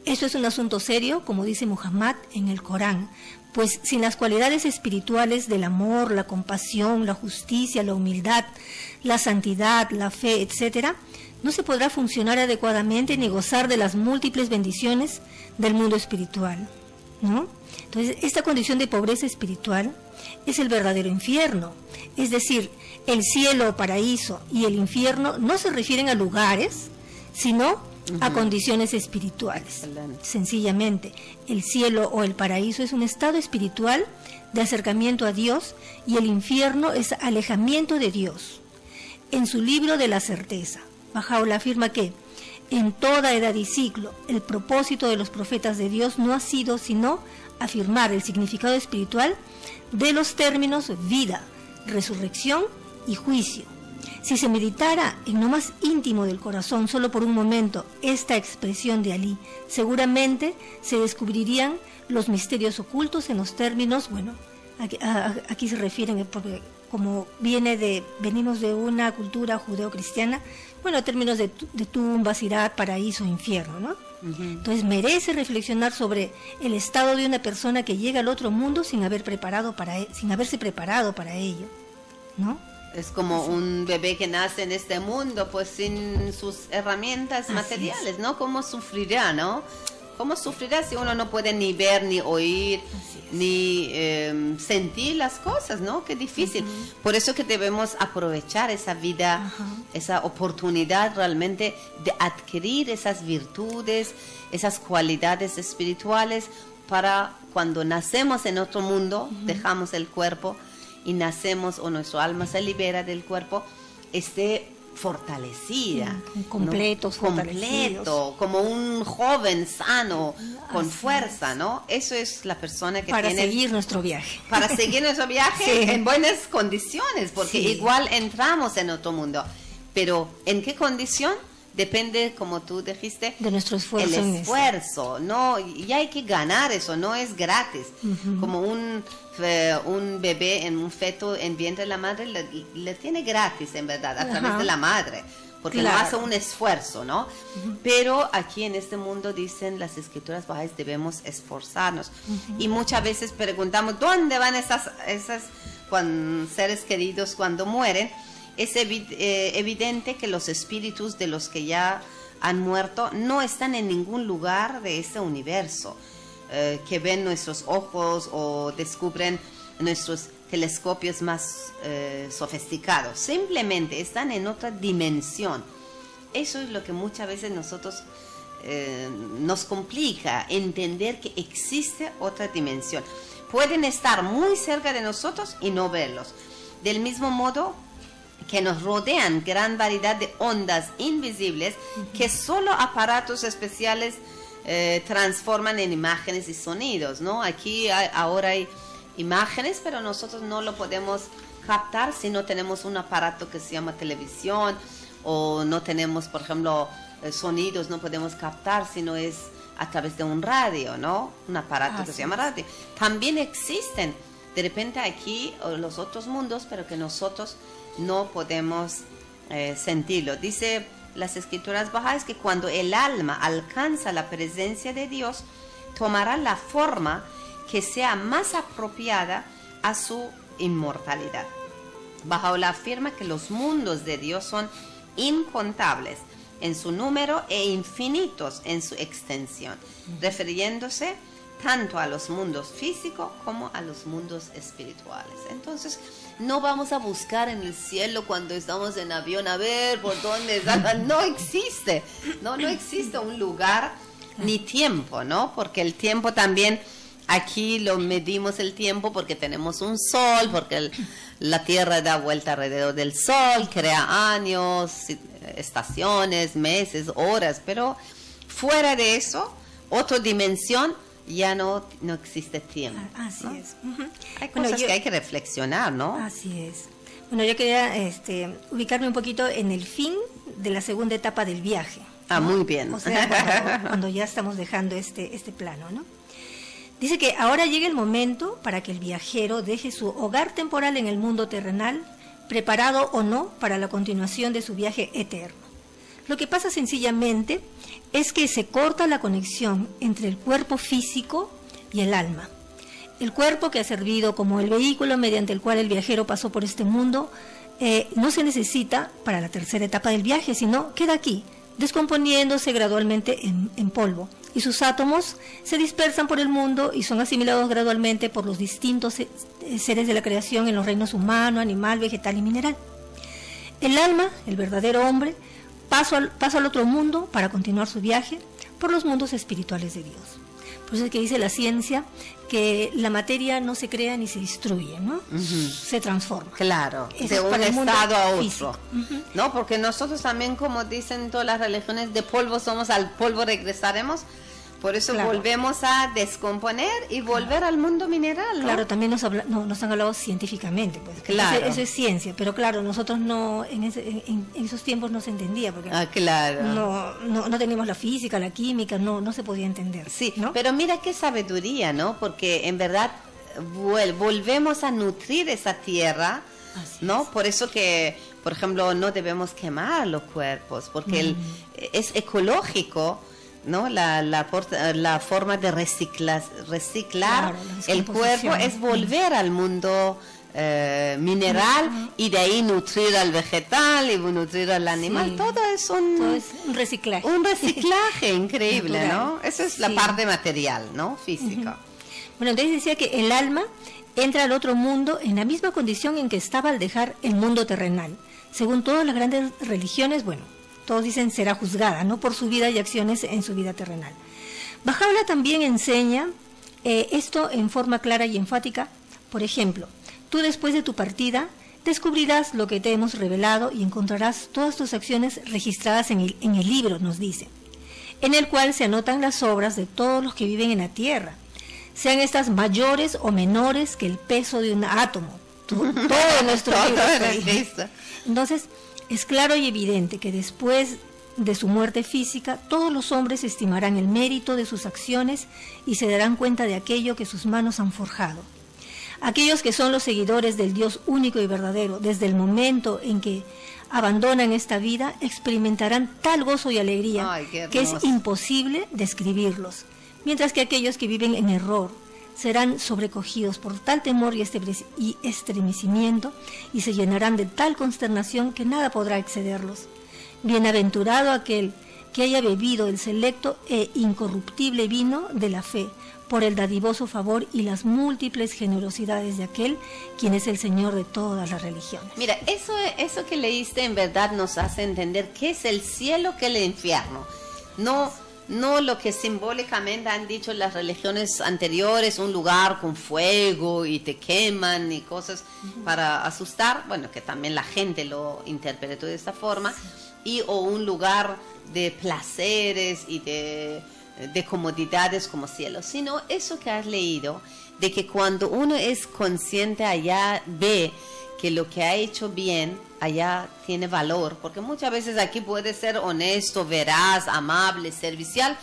Eso es un asunto serio, como dice Muhammad en el Corán, pues sin las cualidades espirituales del amor, la compasión, la justicia, la humildad, la santidad, la fe, etcétera, no se podrá funcionar adecuadamente ni gozar de las múltiples bendiciones del mundo espiritual, ¿no? Entonces, esta condición de pobreza espiritual es el verdadero infierno. Es decir, el cielo o paraíso y el infierno no se refieren a lugares, sino uh-huh. a condiciones espirituales. Excelente. Sencillamente, el cielo o el paraíso es un estado espiritual de acercamiento a Dios y el infierno es alejamiento de Dios. En su libro de la certeza, Bahá'u'lláh afirma que en toda edad y ciclo el propósito de los profetas de Dios no ha sido sino afirmar el significado espiritual de los términos vida, resurrección y juicio. Si se meditara en lo más íntimo del corazón solo por un momento esta expresión de Alí, seguramente se descubrirían los misterios ocultos en los términos, bueno, aquí, a, aquí se refieren, porque como viene de, venimos de una cultura judeo-cristiana, bueno, términos de, de tumba, sirat, paraíso, infierno, ¿no? Uh-huh. Entonces merece reflexionar sobre el estado de una persona que llega al otro mundo sin haber preparado para e- sin haberse preparado para ello, ¿no? Es como un bebé que nace en este mundo, pues sin sus herramientas Así materiales, es. ¿no? ¿Cómo sufrirá, no? ¿Cómo sufrirá si uno no puede ni ver, ni oír, ni eh, sentir las cosas, ¿no? Qué difícil. Uh-huh. Por eso que debemos aprovechar esa vida, uh-huh. esa oportunidad realmente de adquirir esas virtudes, esas cualidades espirituales para cuando nacemos en otro mundo, uh-huh. dejamos el cuerpo y nacemos o nuestro alma se libera del cuerpo, esté fortalecida, completos, ¿no? completo, como un joven sano, con Así fuerza, es. ¿no? Eso es la persona que para tiene seguir nuestro viaje, para seguir nuestro viaje sí. en buenas condiciones, porque sí. igual entramos en otro mundo, pero ¿en qué condición? Depende, como tú dijiste, de nuestro esfuerzo. El esfuerzo, no, y hay que ganar eso, no es gratis. Uh-huh. Como un, eh, un bebé en un feto en vientre de la madre le, le tiene gratis, en verdad, a uh-huh. través de la madre, porque claro. no hace un esfuerzo, ¿no? Uh-huh. Pero aquí en este mundo dicen las escrituras bajas debemos esforzarnos. Uh-huh. Y muchas veces preguntamos, ¿dónde van esas, esas cuando, seres queridos cuando mueren? Es evi- eh, evidente que los espíritus de los que ya han muerto no están en ningún lugar de este universo, eh, que ven nuestros ojos o descubren nuestros telescopios más eh, sofisticados. Simplemente están en otra dimensión. Eso es lo que muchas veces nosotros eh, nos complica, entender que existe otra dimensión. Pueden estar muy cerca de nosotros y no verlos. Del mismo modo que nos rodean gran variedad de ondas invisibles uh-huh. que solo aparatos especiales eh, transforman en imágenes y sonidos, ¿no? Aquí hay, ahora hay imágenes, pero nosotros no lo podemos captar si no tenemos un aparato que se llama televisión, o no tenemos, por ejemplo, eh, sonidos, no podemos captar si no es a través de un radio, ¿no? Un aparato ah, que sí. se llama radio. También existen, de repente aquí, los otros mundos, pero que nosotros no podemos eh, sentirlo. Dice las escrituras bajas que cuando el alma alcanza la presencia de Dios, tomará la forma que sea más apropiada a su inmortalidad. Bahá'u'lláh afirma que los mundos de Dios son incontables en su número e infinitos en su extensión, refiriéndose tanto a los mundos físicos como a los mundos espirituales. Entonces, no vamos a buscar en el cielo cuando estamos en avión a ver por dónde está. No existe, no, no existe un lugar ni tiempo, ¿no? Porque el tiempo también, aquí lo medimos el tiempo porque tenemos un sol, porque el, la Tierra da vuelta alrededor del sol, crea años, estaciones, meses, horas, pero fuera de eso, otra dimensión, ya no, no existe tiempo. Así ¿no? es. Uh-huh. Hay bueno, cosas yo, que hay que reflexionar, ¿no? Así es. Bueno, yo quería este, ubicarme un poquito en el fin de la segunda etapa del viaje, ¿no? Ah, muy bien. O sea, cuando, cuando ya estamos dejando este, este plano, ¿no? Dice que ahora llega el momento para que el viajero deje su hogar temporal en el mundo terrenal, preparado o no para la continuación de su viaje eterno. Lo que pasa sencillamente es que se corta la conexión entre el cuerpo físico y el alma. El cuerpo, que ha servido como el vehículo mediante el cual el viajero pasó por este mundo, eh, no se necesita para la tercera etapa del viaje, sino queda aquí, descomponiéndose gradualmente en, en polvo. Y sus átomos se dispersan por el mundo y son asimilados gradualmente por los distintos seres de la creación en los reinos humano, animal, vegetal y mineral. El alma, el verdadero hombre, pasa al, pasa al otro mundo para continuar su viaje por los mundos espirituales de Dios. Por eso es que dice la ciencia que la materia no se crea ni se destruye, ¿no? Uh-huh. Se transforma. Claro, Eso de un estado a otro. Uh-huh. ¿No? Porque nosotros también, como dicen todas las religiones, de polvo somos, al polvo regresaremos. Por eso claro. volvemos a descomponer y volver claro. al mundo mineral, ¿no? Claro, también nos, habla, no, nos han hablado científicamente, pues. Claro. Eso, eso es ciencia, pero claro, nosotros no, en, ese, en, en esos tiempos no se entendía, porque ah, claro. no, no, no teníamos la física, la química, no, no se podía entender. Sí, ¿no? Pero mira qué sabiduría, ¿no? Porque en verdad vol volvemos a nutrir esa tierra, Así ¿no? Es. Por eso que, por ejemplo, no debemos quemar los cuerpos, porque mm. el, es ecológico, ¿no? La, la, la forma de reciclar, reciclar claro, el cuerpo es volver al mundo eh, mineral uh-huh. y de ahí nutrir al vegetal y nutrir al animal. Sí. Todo es un, Todo es un reciclaje. Un reciclaje increíble, Natural. ¿no? Esa es sí. la parte material, ¿no? Física. Uh-huh. Bueno, entonces decía que el alma entra al otro mundo en la misma condición en que estaba al dejar el mundo terrenal. Según todas las grandes religiones, bueno, todos dicen será juzgada, ¿no? Por su vida y acciones en su vida terrenal. Baha'u'lláh también enseña eh, esto en forma clara y enfática. Por ejemplo, tú después de tu partida descubrirás lo que te hemos revelado y encontrarás todas tus acciones registradas en el, en el libro, nos dice, en el cual se anotan las obras de todos los que viven en la tierra, sean estas mayores o menores que el peso de un átomo. Todo, todo nuestro libro. Entonces, es claro y evidente que después de su muerte física, todos los hombres estimarán el mérito de sus acciones y se darán cuenta de aquello que sus manos han forjado. Aquellos que son los seguidores del Dios único y verdadero, desde el momento en que abandonan esta vida, experimentarán tal gozo y alegría Ay, que es imposible describirlos, mientras que aquellos que viven en error serán sobrecogidos por tal temor y estremecimiento y se llenarán de tal consternación que nada podrá excederlos. Bienaventurado aquel que haya bebido el selecto e incorruptible vino de la fe, por el dadivoso favor y las múltiples generosidades de aquel quien es el Señor de todas las religiones. Mira, eso, eso que leíste en verdad nos hace entender qué es el cielo, qué es el infierno. No... No lo que simbólicamente han dicho las religiones anteriores, un lugar con fuego y te queman y cosas uh-huh. para asustar, bueno, que también la gente lo interpretó de esta forma, y o un lugar de placeres y de, de comodidades como cielo, sino eso que has leído, de que cuando uno es consciente allá, ve que lo que ha hecho bien allá tiene valor, porque muchas veces aquí puede ser honesto, veraz, amable, servicial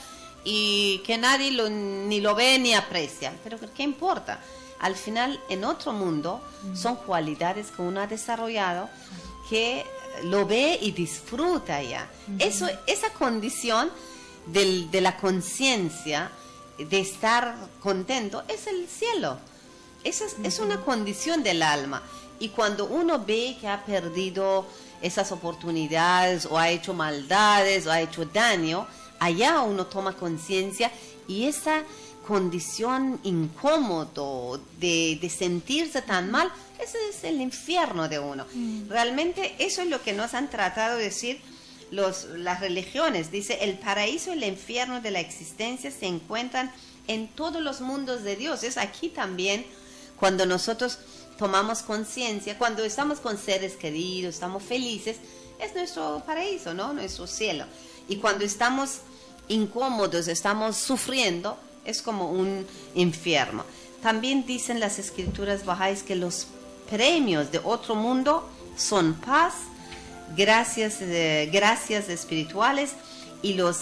y que nadie lo, ni lo ve ni aprecia, pero ¿qué importa? Al final en otro mundo son cualidades que uno ha desarrollado que lo ve y disfruta allá. Eso, esa condición del, de la conciencia de estar contento es el cielo. Esa es, es una condición del alma. Y cuando uno ve que ha perdido esas oportunidades o ha hecho maldades o ha hecho daño, allá uno toma conciencia y esa condición incómodo de, de sentirse tan mal, ese es el infierno de uno. Mm. Realmente eso es lo que nos han tratado de decir los, las religiones. Dice, el paraíso y el infierno de la existencia se encuentran en todos los mundos de Dios. Es aquí también cuando nosotros tomamos conciencia, cuando estamos con seres queridos, estamos felices, es nuestro paraíso, ¿no? Nuestro cielo. Y cuando estamos incómodos, estamos sufriendo, es como un infierno. También dicen las escrituras bahá'ís que los premios de otro mundo son paz, gracias, eh, gracias espirituales y los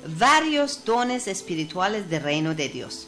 varios dones espirituales del reino de Dios.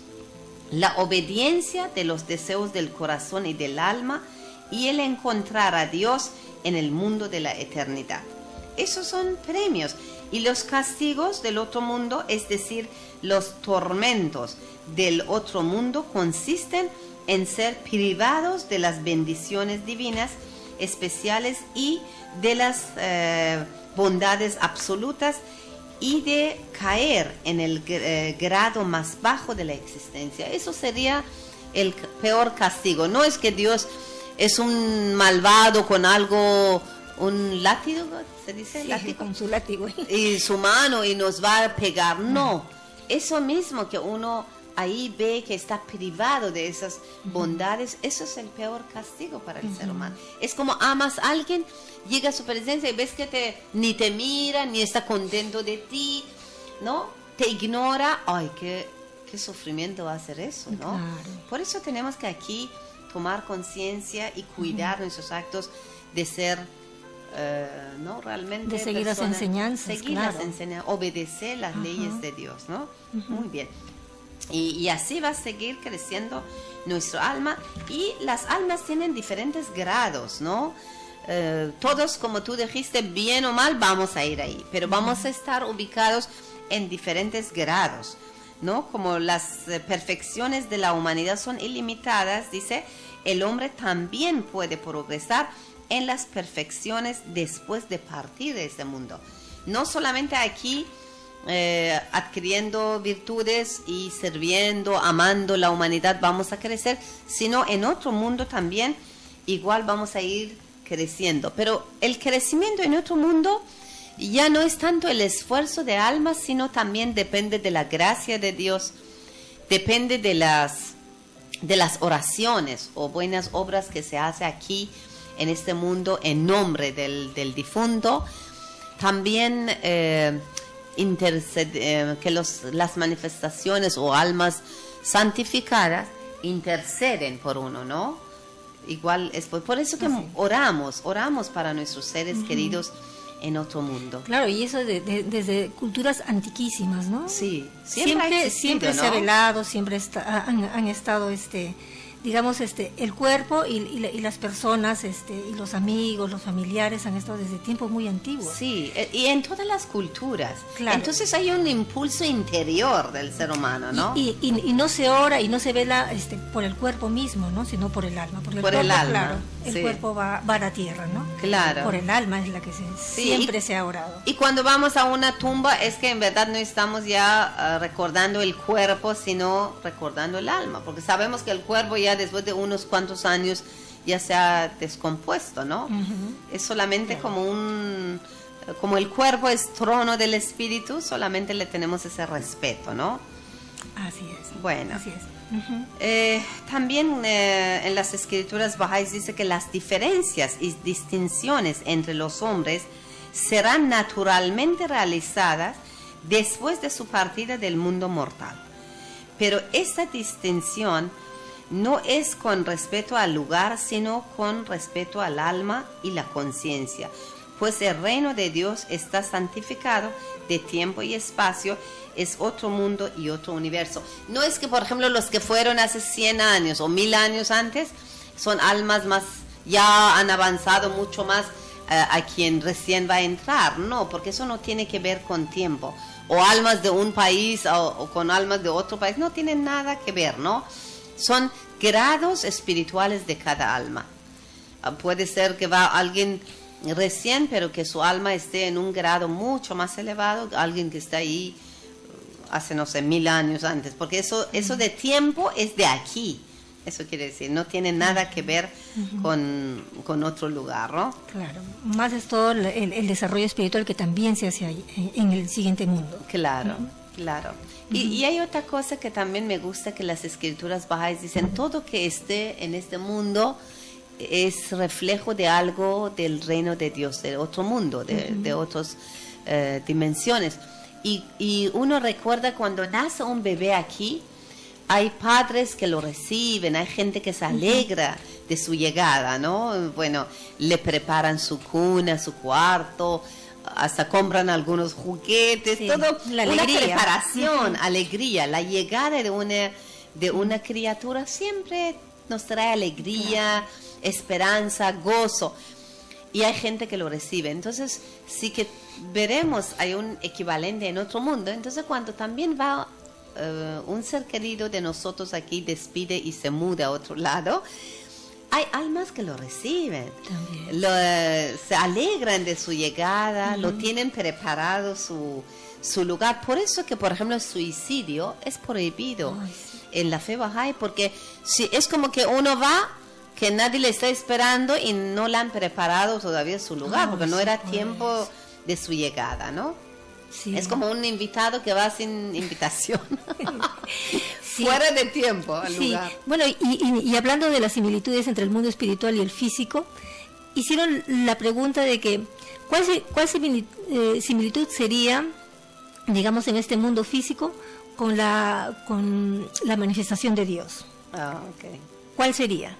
La obediencia de los deseos del corazón y del alma y el encontrar a Dios en el mundo de la eternidad. Esos son premios. Y los castigos del otro mundo, es decir, los tormentos del otro mundo, consisten en ser privados de las bendiciones divinas especiales y de las eh, bondades absolutas, y de caer en el eh, grado más bajo de la existencia. Eso sería el peor castigo. No es que Dios es un malvado con algo, un látigo, ¿se dice? Sí, látigo. con su látigo. Y su mano y nos va a pegar. No, eso mismo que uno ahí ve que está privado de esas bondades, eso es el peor castigo para el uh-huh. ser humano. Es como amas a alguien, llega a su presencia y ves que te, ni te mira, ni está contento de ti, ¿no? Te ignora. Ay, qué, qué sufrimiento va a ser eso, ¿no? Claro. Por eso tenemos que aquí tomar conciencia y cuidar uh-huh. nuestros actos de ser, uh, ¿no? Realmente de seguir personas, las enseñanzas, seguir claro. las enseñanzas, obedecer las uh-huh. leyes de Dios, ¿no? Uh-huh. Muy bien. Y, y así va a seguir creciendo nuestro alma, y las almas tienen diferentes grados, ¿no? Eh, todos, como tú dijiste, bien o mal, vamos a ir ahí, pero vamos a estar ubicados en diferentes grados, ¿no? Como las eh, perfecciones de la humanidad son ilimitadas, dice, el hombre también puede progresar en las perfecciones después de partir de este mundo. No solamente aquí, Eh, adquiriendo virtudes y sirviendo, amando la humanidad, vamos a crecer, sino en otro mundo también igual vamos a ir creciendo. Pero el crecimiento en otro mundo ya no es tanto el esfuerzo de alma, sino también depende de la gracia de Dios, depende de las, de las oraciones o buenas obras que se hace aquí en este mundo en nombre del, del difunto. También eh, Intercede, eh, que los, las manifestaciones o almas santificadas interceden por uno, ¿no? Igual es por, por eso que Así. oramos, oramos para nuestros seres uh-huh. queridos en otro mundo. Claro, y eso de, de, desde culturas antiquísimas, ¿no? Sí, siempre siempre, ha existido, siempre ¿no? se ha velado, siempre está, han, han estado este digamos, este, el cuerpo y, y, y las personas, este, y los amigos, los familiares han estado desde tiempos muy antiguos. Sí, y en todas las culturas. Claro. Entonces hay un impulso interior del ser humano, ¿no? Y, y, y, y no se ora y no se vela este, por el cuerpo mismo, ¿no? Sino por el alma. Porque el por cuerpo, el alma, claro, el sí. cuerpo va, va a la tierra, ¿no? Claro. Por el alma es la que se, sí, siempre y, se ha orado. Y cuando vamos a una tumba es que en verdad no estamos ya uh, recordando el cuerpo, sino recordando el alma. Porque sabemos que el cuerpo ya después de unos cuantos años ya se ha descompuesto, ¿no? Uh-huh. Es solamente claro. como un, como el cuerpo es trono del espíritu, solamente le tenemos ese respeto, ¿no? Así es. Bueno. Así es. Uh-huh. eh, también eh, en las escrituras bahá'ís dice que las diferencias y distinciones entre los hombres serán naturalmente realizadas después de su partida del mundo mortal. Pero esta distinción no es con respeto al lugar, sino con respeto al alma y la conciencia, pues el reino de Dios está santificado de tiempo y espacio, es otro mundo y otro universo. No es que, por ejemplo, los que fueron hace cien años o mil años antes son almas más, ya han avanzado mucho más uh, a quien recién va a entrar, no, porque eso no tiene que ver con tiempo, o almas de un país o, o con almas de otro país, no tienen nada que ver, ¿no? Son grados espirituales de cada alma. Uh, puede ser que va alguien recién, pero que su alma esté en un grado mucho más elevado, alguien que está ahí uh, hace, no sé, mil años antes, porque eso, eso de tiempo es de aquí. Eso quiere decir, no tiene nada que ver uh-huh. con, con otro lugar, ¿no? Claro, más es todo el, el desarrollo espiritual que también se hace ahí, en, en el siguiente mundo. Claro, uh-huh. claro. Uh-huh. Y, y hay otra cosa que también me gusta, que las escrituras bahá'ís dicen, todo que esté en este mundo es reflejo de algo del reino de Dios, de otro mundo, de, uh-huh. de otras uh, dimensiones. Y, y uno recuerda cuando nace un bebé aquí, hay padres que lo reciben, hay gente que se alegra uh-huh. de su llegada, ¿no? Bueno, le preparan su cuna, su cuarto, hasta compran algunos juguetes, sí, todo la una alegría. preparación, uh-huh. alegría. La llegada de una, de una criatura siempre nos trae alegría, claro. esperanza, gozo. Y hay gente que lo recibe. Entonces, sí que veremos, hay un equivalente en otro mundo. Entonces, cuando también va uh, un ser querido de nosotros aquí, despide y se muda a otro lado, hay almas que lo reciben, lo, uh, se alegran de su llegada, uh-huh. lo tienen preparado su, su lugar. Por eso que, por ejemplo, el suicidio es prohibido Ay, sí. en la fe Bahá'í, porque si es como que uno va, que nadie le está esperando y no le han preparado todavía su lugar, oh, porque no era tiempo de su llegada, ¿no? Sí. Es como un invitado que va sin invitación, sí. fuera de tiempo al sí. lugar. Bueno, y, y, y hablando de las similitudes entre el mundo espiritual y el físico, hicieron la pregunta de que ¿cuál, cuál similitud sería, digamos, en este mundo físico con la, con la manifestación de Dios? Ah, okay. ¿Cuál sería?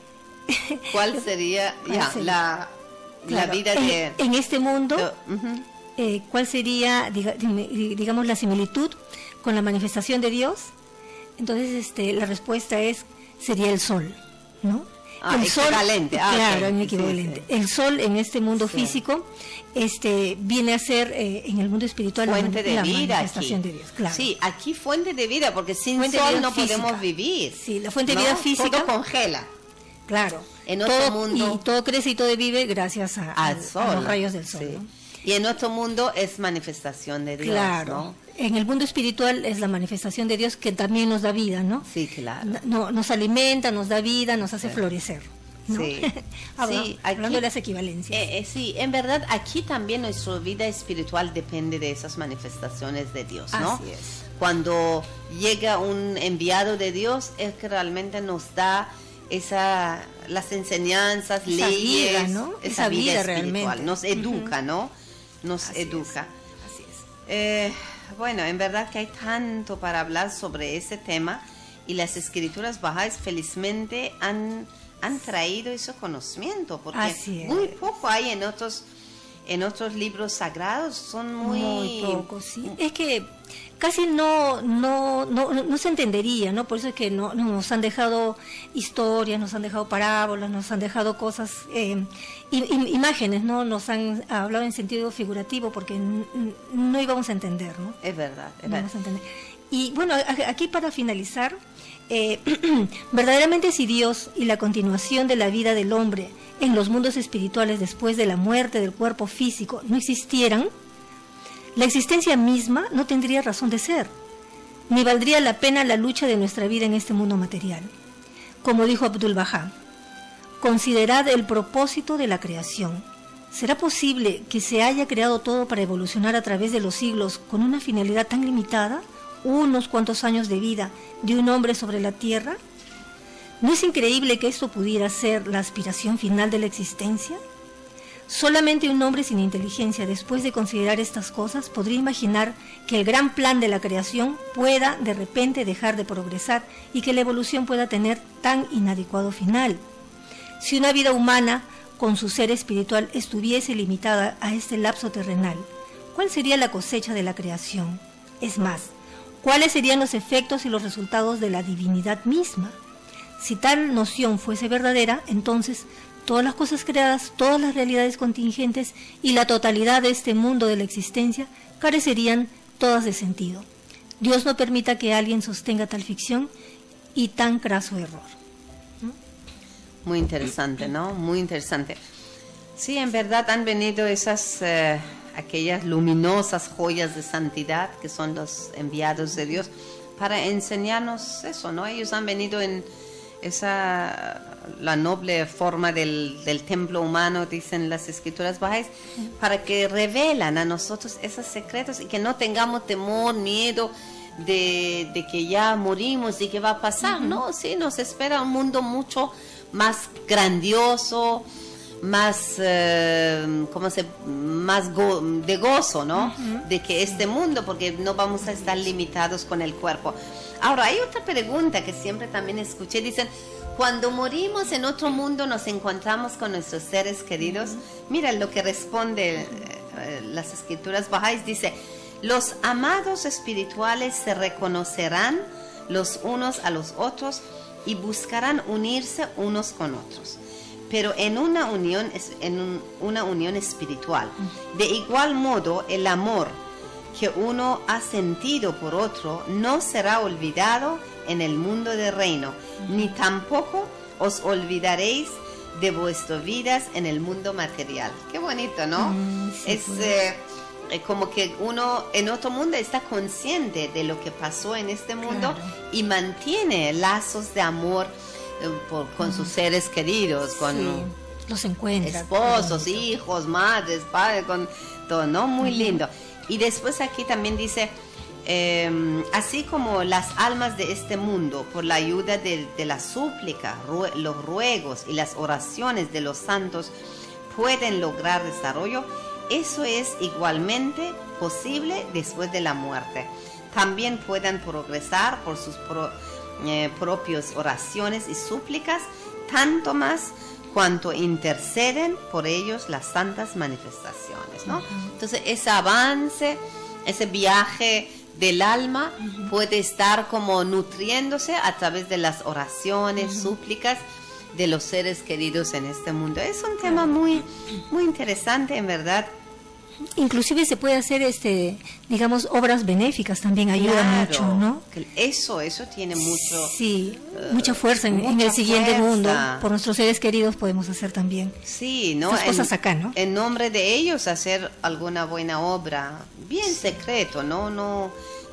¿Cuál sería, ¿Cuál ya, sería? La, claro, la vida en, de... En este mundo, uh, uh-huh. eh, ¿cuál sería, diga, digamos, la similitud con la manifestación de Dios? Entonces, este, la respuesta es, sería el sol, ¿no? Ah, el equivalente. Sol, ah, claro, okay. equivalente. Sí, sí. El sol en este mundo sí. físico este, viene a ser, eh, en el mundo espiritual, fuente la, de la vida manifestación aquí. de Dios. Claro. Sí, aquí fuente de vida, porque sin fuente sol no física. podemos vivir. Sí, la fuente de ¿no? vida física. Todo congela. Claro. En otro todo, mundo. Y todo crece y todo vive gracias a, al a, sol. a los rayos del sol. Sí. ¿no? Y en otro mundo es manifestación de Dios. Claro. ¿no? En el mundo espiritual es la manifestación de Dios que también nos da vida, ¿no? Sí, claro. No, nos alimenta, nos da vida, nos hace sí. florecer. ¿no? Sí. Hablando, sí, aquí, hablando de las equivalencias. Eh, eh, sí, en verdad aquí también nuestra vida espiritual depende de esas manifestaciones de Dios, ¿no? Así es. Cuando llega un enviado de Dios es que realmente nos da esa las enseñanzas, esa leyes, vida, ¿no? esa, esa vida, vida espiritual, realmente. nos educa, uh-huh. ¿no? Nos Así educa. Es. Así es. Eh, bueno, en verdad que hay tanto para hablar sobre ese tema y las escrituras bahá'ís felizmente han han traído ese conocimiento, porque muy poco hay en otros en otros libros sagrados, son muy, muy poco, sí. Es que casi no no, no no se entendería, ¿no? Por eso es que no, no nos han dejado historias, nos han dejado parábolas, nos han dejado cosas, eh, imágenes, ¿no? Nos han hablado en sentido figurativo porque n- no íbamos a entender, ¿no? Es verdad, es no verdad. Íbamos a entender. Y bueno, aquí para finalizar, Eh, verdaderamente si Dios y la continuación de la vida del hombre en los mundos espirituales después de la muerte del cuerpo físico no existieran, la existencia misma no tendría razón de ser, ni valdría la pena la lucha de nuestra vida en este mundo material. Como dijo Abdul Bahá, considerad el propósito de la creación. ¿Será posible que se haya creado todo para evolucionar a través de los siglos con una finalidad tan limitada? Unos cuantos años de vida de un hombre sobre la tierra. ¿No es increíble que esto pudiera ser la aspiración final de la existencia? Solamente un hombre sin inteligencia, después de considerar estas cosas, podría imaginar que el gran plan de la creación pueda de repente dejar de progresar y que la evolución pueda tener tan inadecuado final. Si una vida humana con su ser espiritual estuviese limitada a este lapso terrenal, ¿cuál sería la cosecha de la creación? Es más, ¿cuáles serían los efectos y los resultados de la divinidad misma? Si tal noción fuese verdadera, entonces todas las cosas creadas, todas las realidades contingentes y la totalidad de este mundo de la existencia carecerían todas de sentido. Dios no permita que alguien sostenga tal ficción y tan craso error. Muy interesante, ¿no? Muy interesante. Sí, en verdad han venido esas... Eh, aquellas luminosas joyas de santidad que son los enviados de Dios para enseñarnos eso, ¿no? Ellos han venido en esa la noble forma del, del templo humano, dicen las escrituras bahá'ís, para que revelan a nosotros esos secretos y que no tengamos temor, miedo de, de que ya morimos y que va a pasar, uh-huh. ¿no? Sí, nos espera un mundo mucho más grandioso, más, eh, ¿cómo se, más go, de gozo, ¿no? Uh-huh. De que este mundo, porque no vamos a estar limitados con el cuerpo. Ahora, hay otra pregunta que siempre también escuché, dicen, cuando morimos en otro mundo nos encontramos con nuestros seres queridos. Uh-huh. Mira lo que responde eh, las escrituras bahá'ís, dice, los amados espirituales se reconocerán los unos a los otros y buscarán unirse unos con otros. pero en una unión, en un, una unión espiritual. De igual modo, el amor que uno ha sentido por otro no será olvidado en el mundo del reino, ni tampoco os olvidaréis de vuestras vidas en el mundo material. Qué bonito, ¿no? Mm, sí, es pues. eh, eh, como que uno en otro mundo está consciente de lo que pasó en este mundo, Claro. y mantiene lazos de amor eh, por- con sus seres queridos, con Sí, los encuentra. esposos, Qué bonito. hijos, madres, padres, con todo, ¿no? Muy lindo. Y después aquí también dice, eh, así como las almas de este mundo, por la ayuda de, de la súplica, rue- los ruegos y las oraciones de los santos, pueden lograr desarrollo, eso es igualmente posible después de la muerte. También puedan progresar por sus pro- eh, propias oraciones y súplicas, tanto más cuanto interceden por ellos las santas manifestaciones, ¿no? Entonces, ese avance, ese viaje del alma puede estar como nutriéndose a través de las oraciones, súplicas de los seres queridos en este mundo. Es un tema muy, muy interesante, en verdad. Inclusive se puede hacer, este, digamos, obras benéficas también ayuda Claro, mucho, ¿no? que Eso, eso tiene mucho... Sí, mucha fuerza en, en mucha el siguiente fuerza. mundo. Por nuestros seres queridos podemos hacer también. Sí, ¿no? Esas cosas acá, ¿no? En nombre de ellos hacer alguna buena obra, bien secreto, ¿no? No,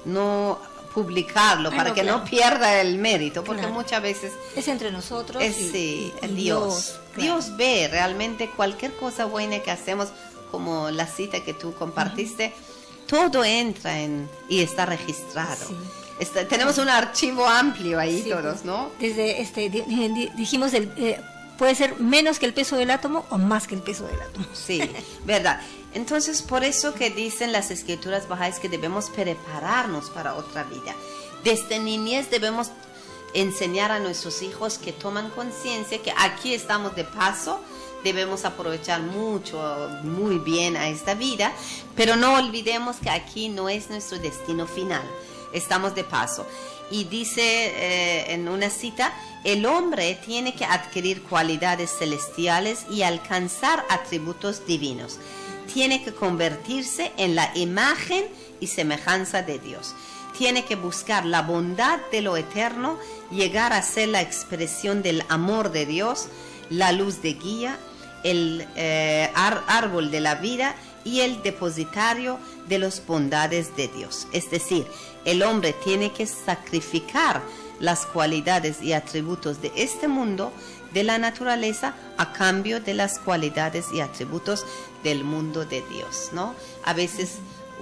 no publicarlo Ah, para no, que claro. no pierda el mérito, porque Claro. muchas veces Es entre nosotros es y, sí, y- y Dios. claro. Dios ve realmente cualquier cosa buena que hacemos, como la cita que tú compartiste, todo entra en y está registrado. Sí. Está- tenemos un archivo amplio ahí Sí, todos, pues, ¿no? Desde, este, di- di- dijimos, el, eh, puede ser menos que el peso del átomo o más que el peso del átomo. Sí, verdad. Entonces, por eso que dicen las escrituras bajáis que debemos prepararnos para otra vida. Desde niñez debemos enseñar a nuestros hijos que toman conciencia que aquí estamos de paso, debemos aprovechar mucho, muy bien a esta vida, pero no olvidemos que aquí no es nuestro destino final, estamos de paso. Y dice eh, en una cita, el hombre tiene que adquirir cualidades celestiales y alcanzar atributos divinos. Tiene que convertirse en la imagen y semejanza de Dios. Tiene que buscar la bondad de lo eterno, llegar a ser la expresión del amor de Dios, la luz de guía, el eh, ar- árbol de la vida y el depositario de las bondades de Dios. Es decir, el hombre tiene que sacrificar las cualidades y atributos de este mundo, de la naturaleza, a cambio de las cualidades y atributos del mundo de Dios, ¿no? A veces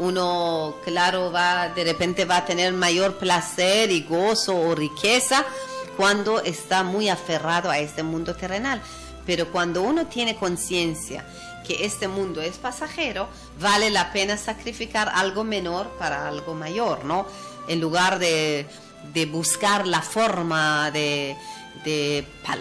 uno, claro, va, de repente va a tener mayor placer y gozo o riqueza cuando está muy aferrado a este mundo terrenal. Pero cuando uno tiene conciencia que este mundo es pasajero, vale la pena sacrificar algo menor para algo mayor, ¿no? En lugar de, de buscar la forma de, de,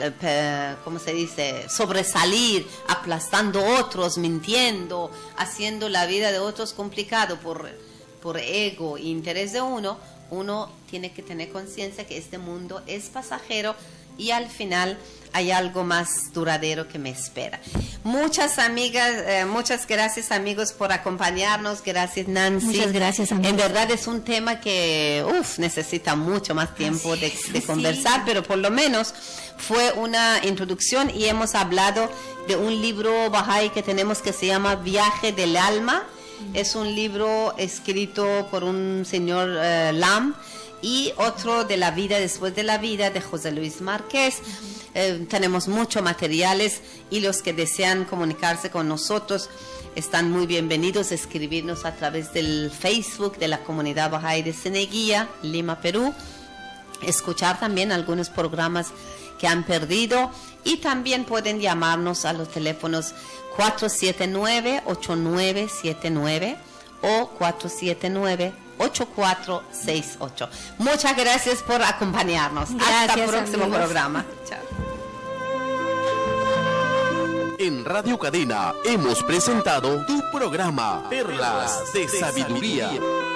¿cómo se dice?, sobresalir, aplastando otros, mintiendo, haciendo la vida de otros complicado por, por ego e interés de uno, uno tiene que tener conciencia que este mundo es pasajero y al final hay algo más duradero que me espera. Muchas amigas, eh, muchas gracias amigos por acompañarnos, gracias Nancy. Muchas gracias, amigos. En verdad es un tema que uf, necesita mucho más tiempo Así de, es, de sí. conversar, pero por lo menos fue una introducción y hemos hablado de un libro Bahá'í que tenemos que se llama Viaje del Alma. Es un libro escrito por un señor eh, Lam, y otro de la vida después de la vida de José Luis Márquez. Eh, tenemos muchos materiales y los que desean comunicarse con nosotros están muy bienvenidos a escribirnos a través del Facebook de la Comunidad Bahá'í de Ceneguía, Lima, Perú. Escuchar también algunos programas que han perdido y también pueden llamarnos a los teléfonos cuatro siete nueve, ocho nueve siete nueve o cuatro siete nueve, ocho cuatro seis ocho. Muchas gracias por acompañarnos. Hasta el Gracias, próximo amigos. programa. Chao. En Radio Cadena hemos presentado tu programa Perlas de Sabiduría.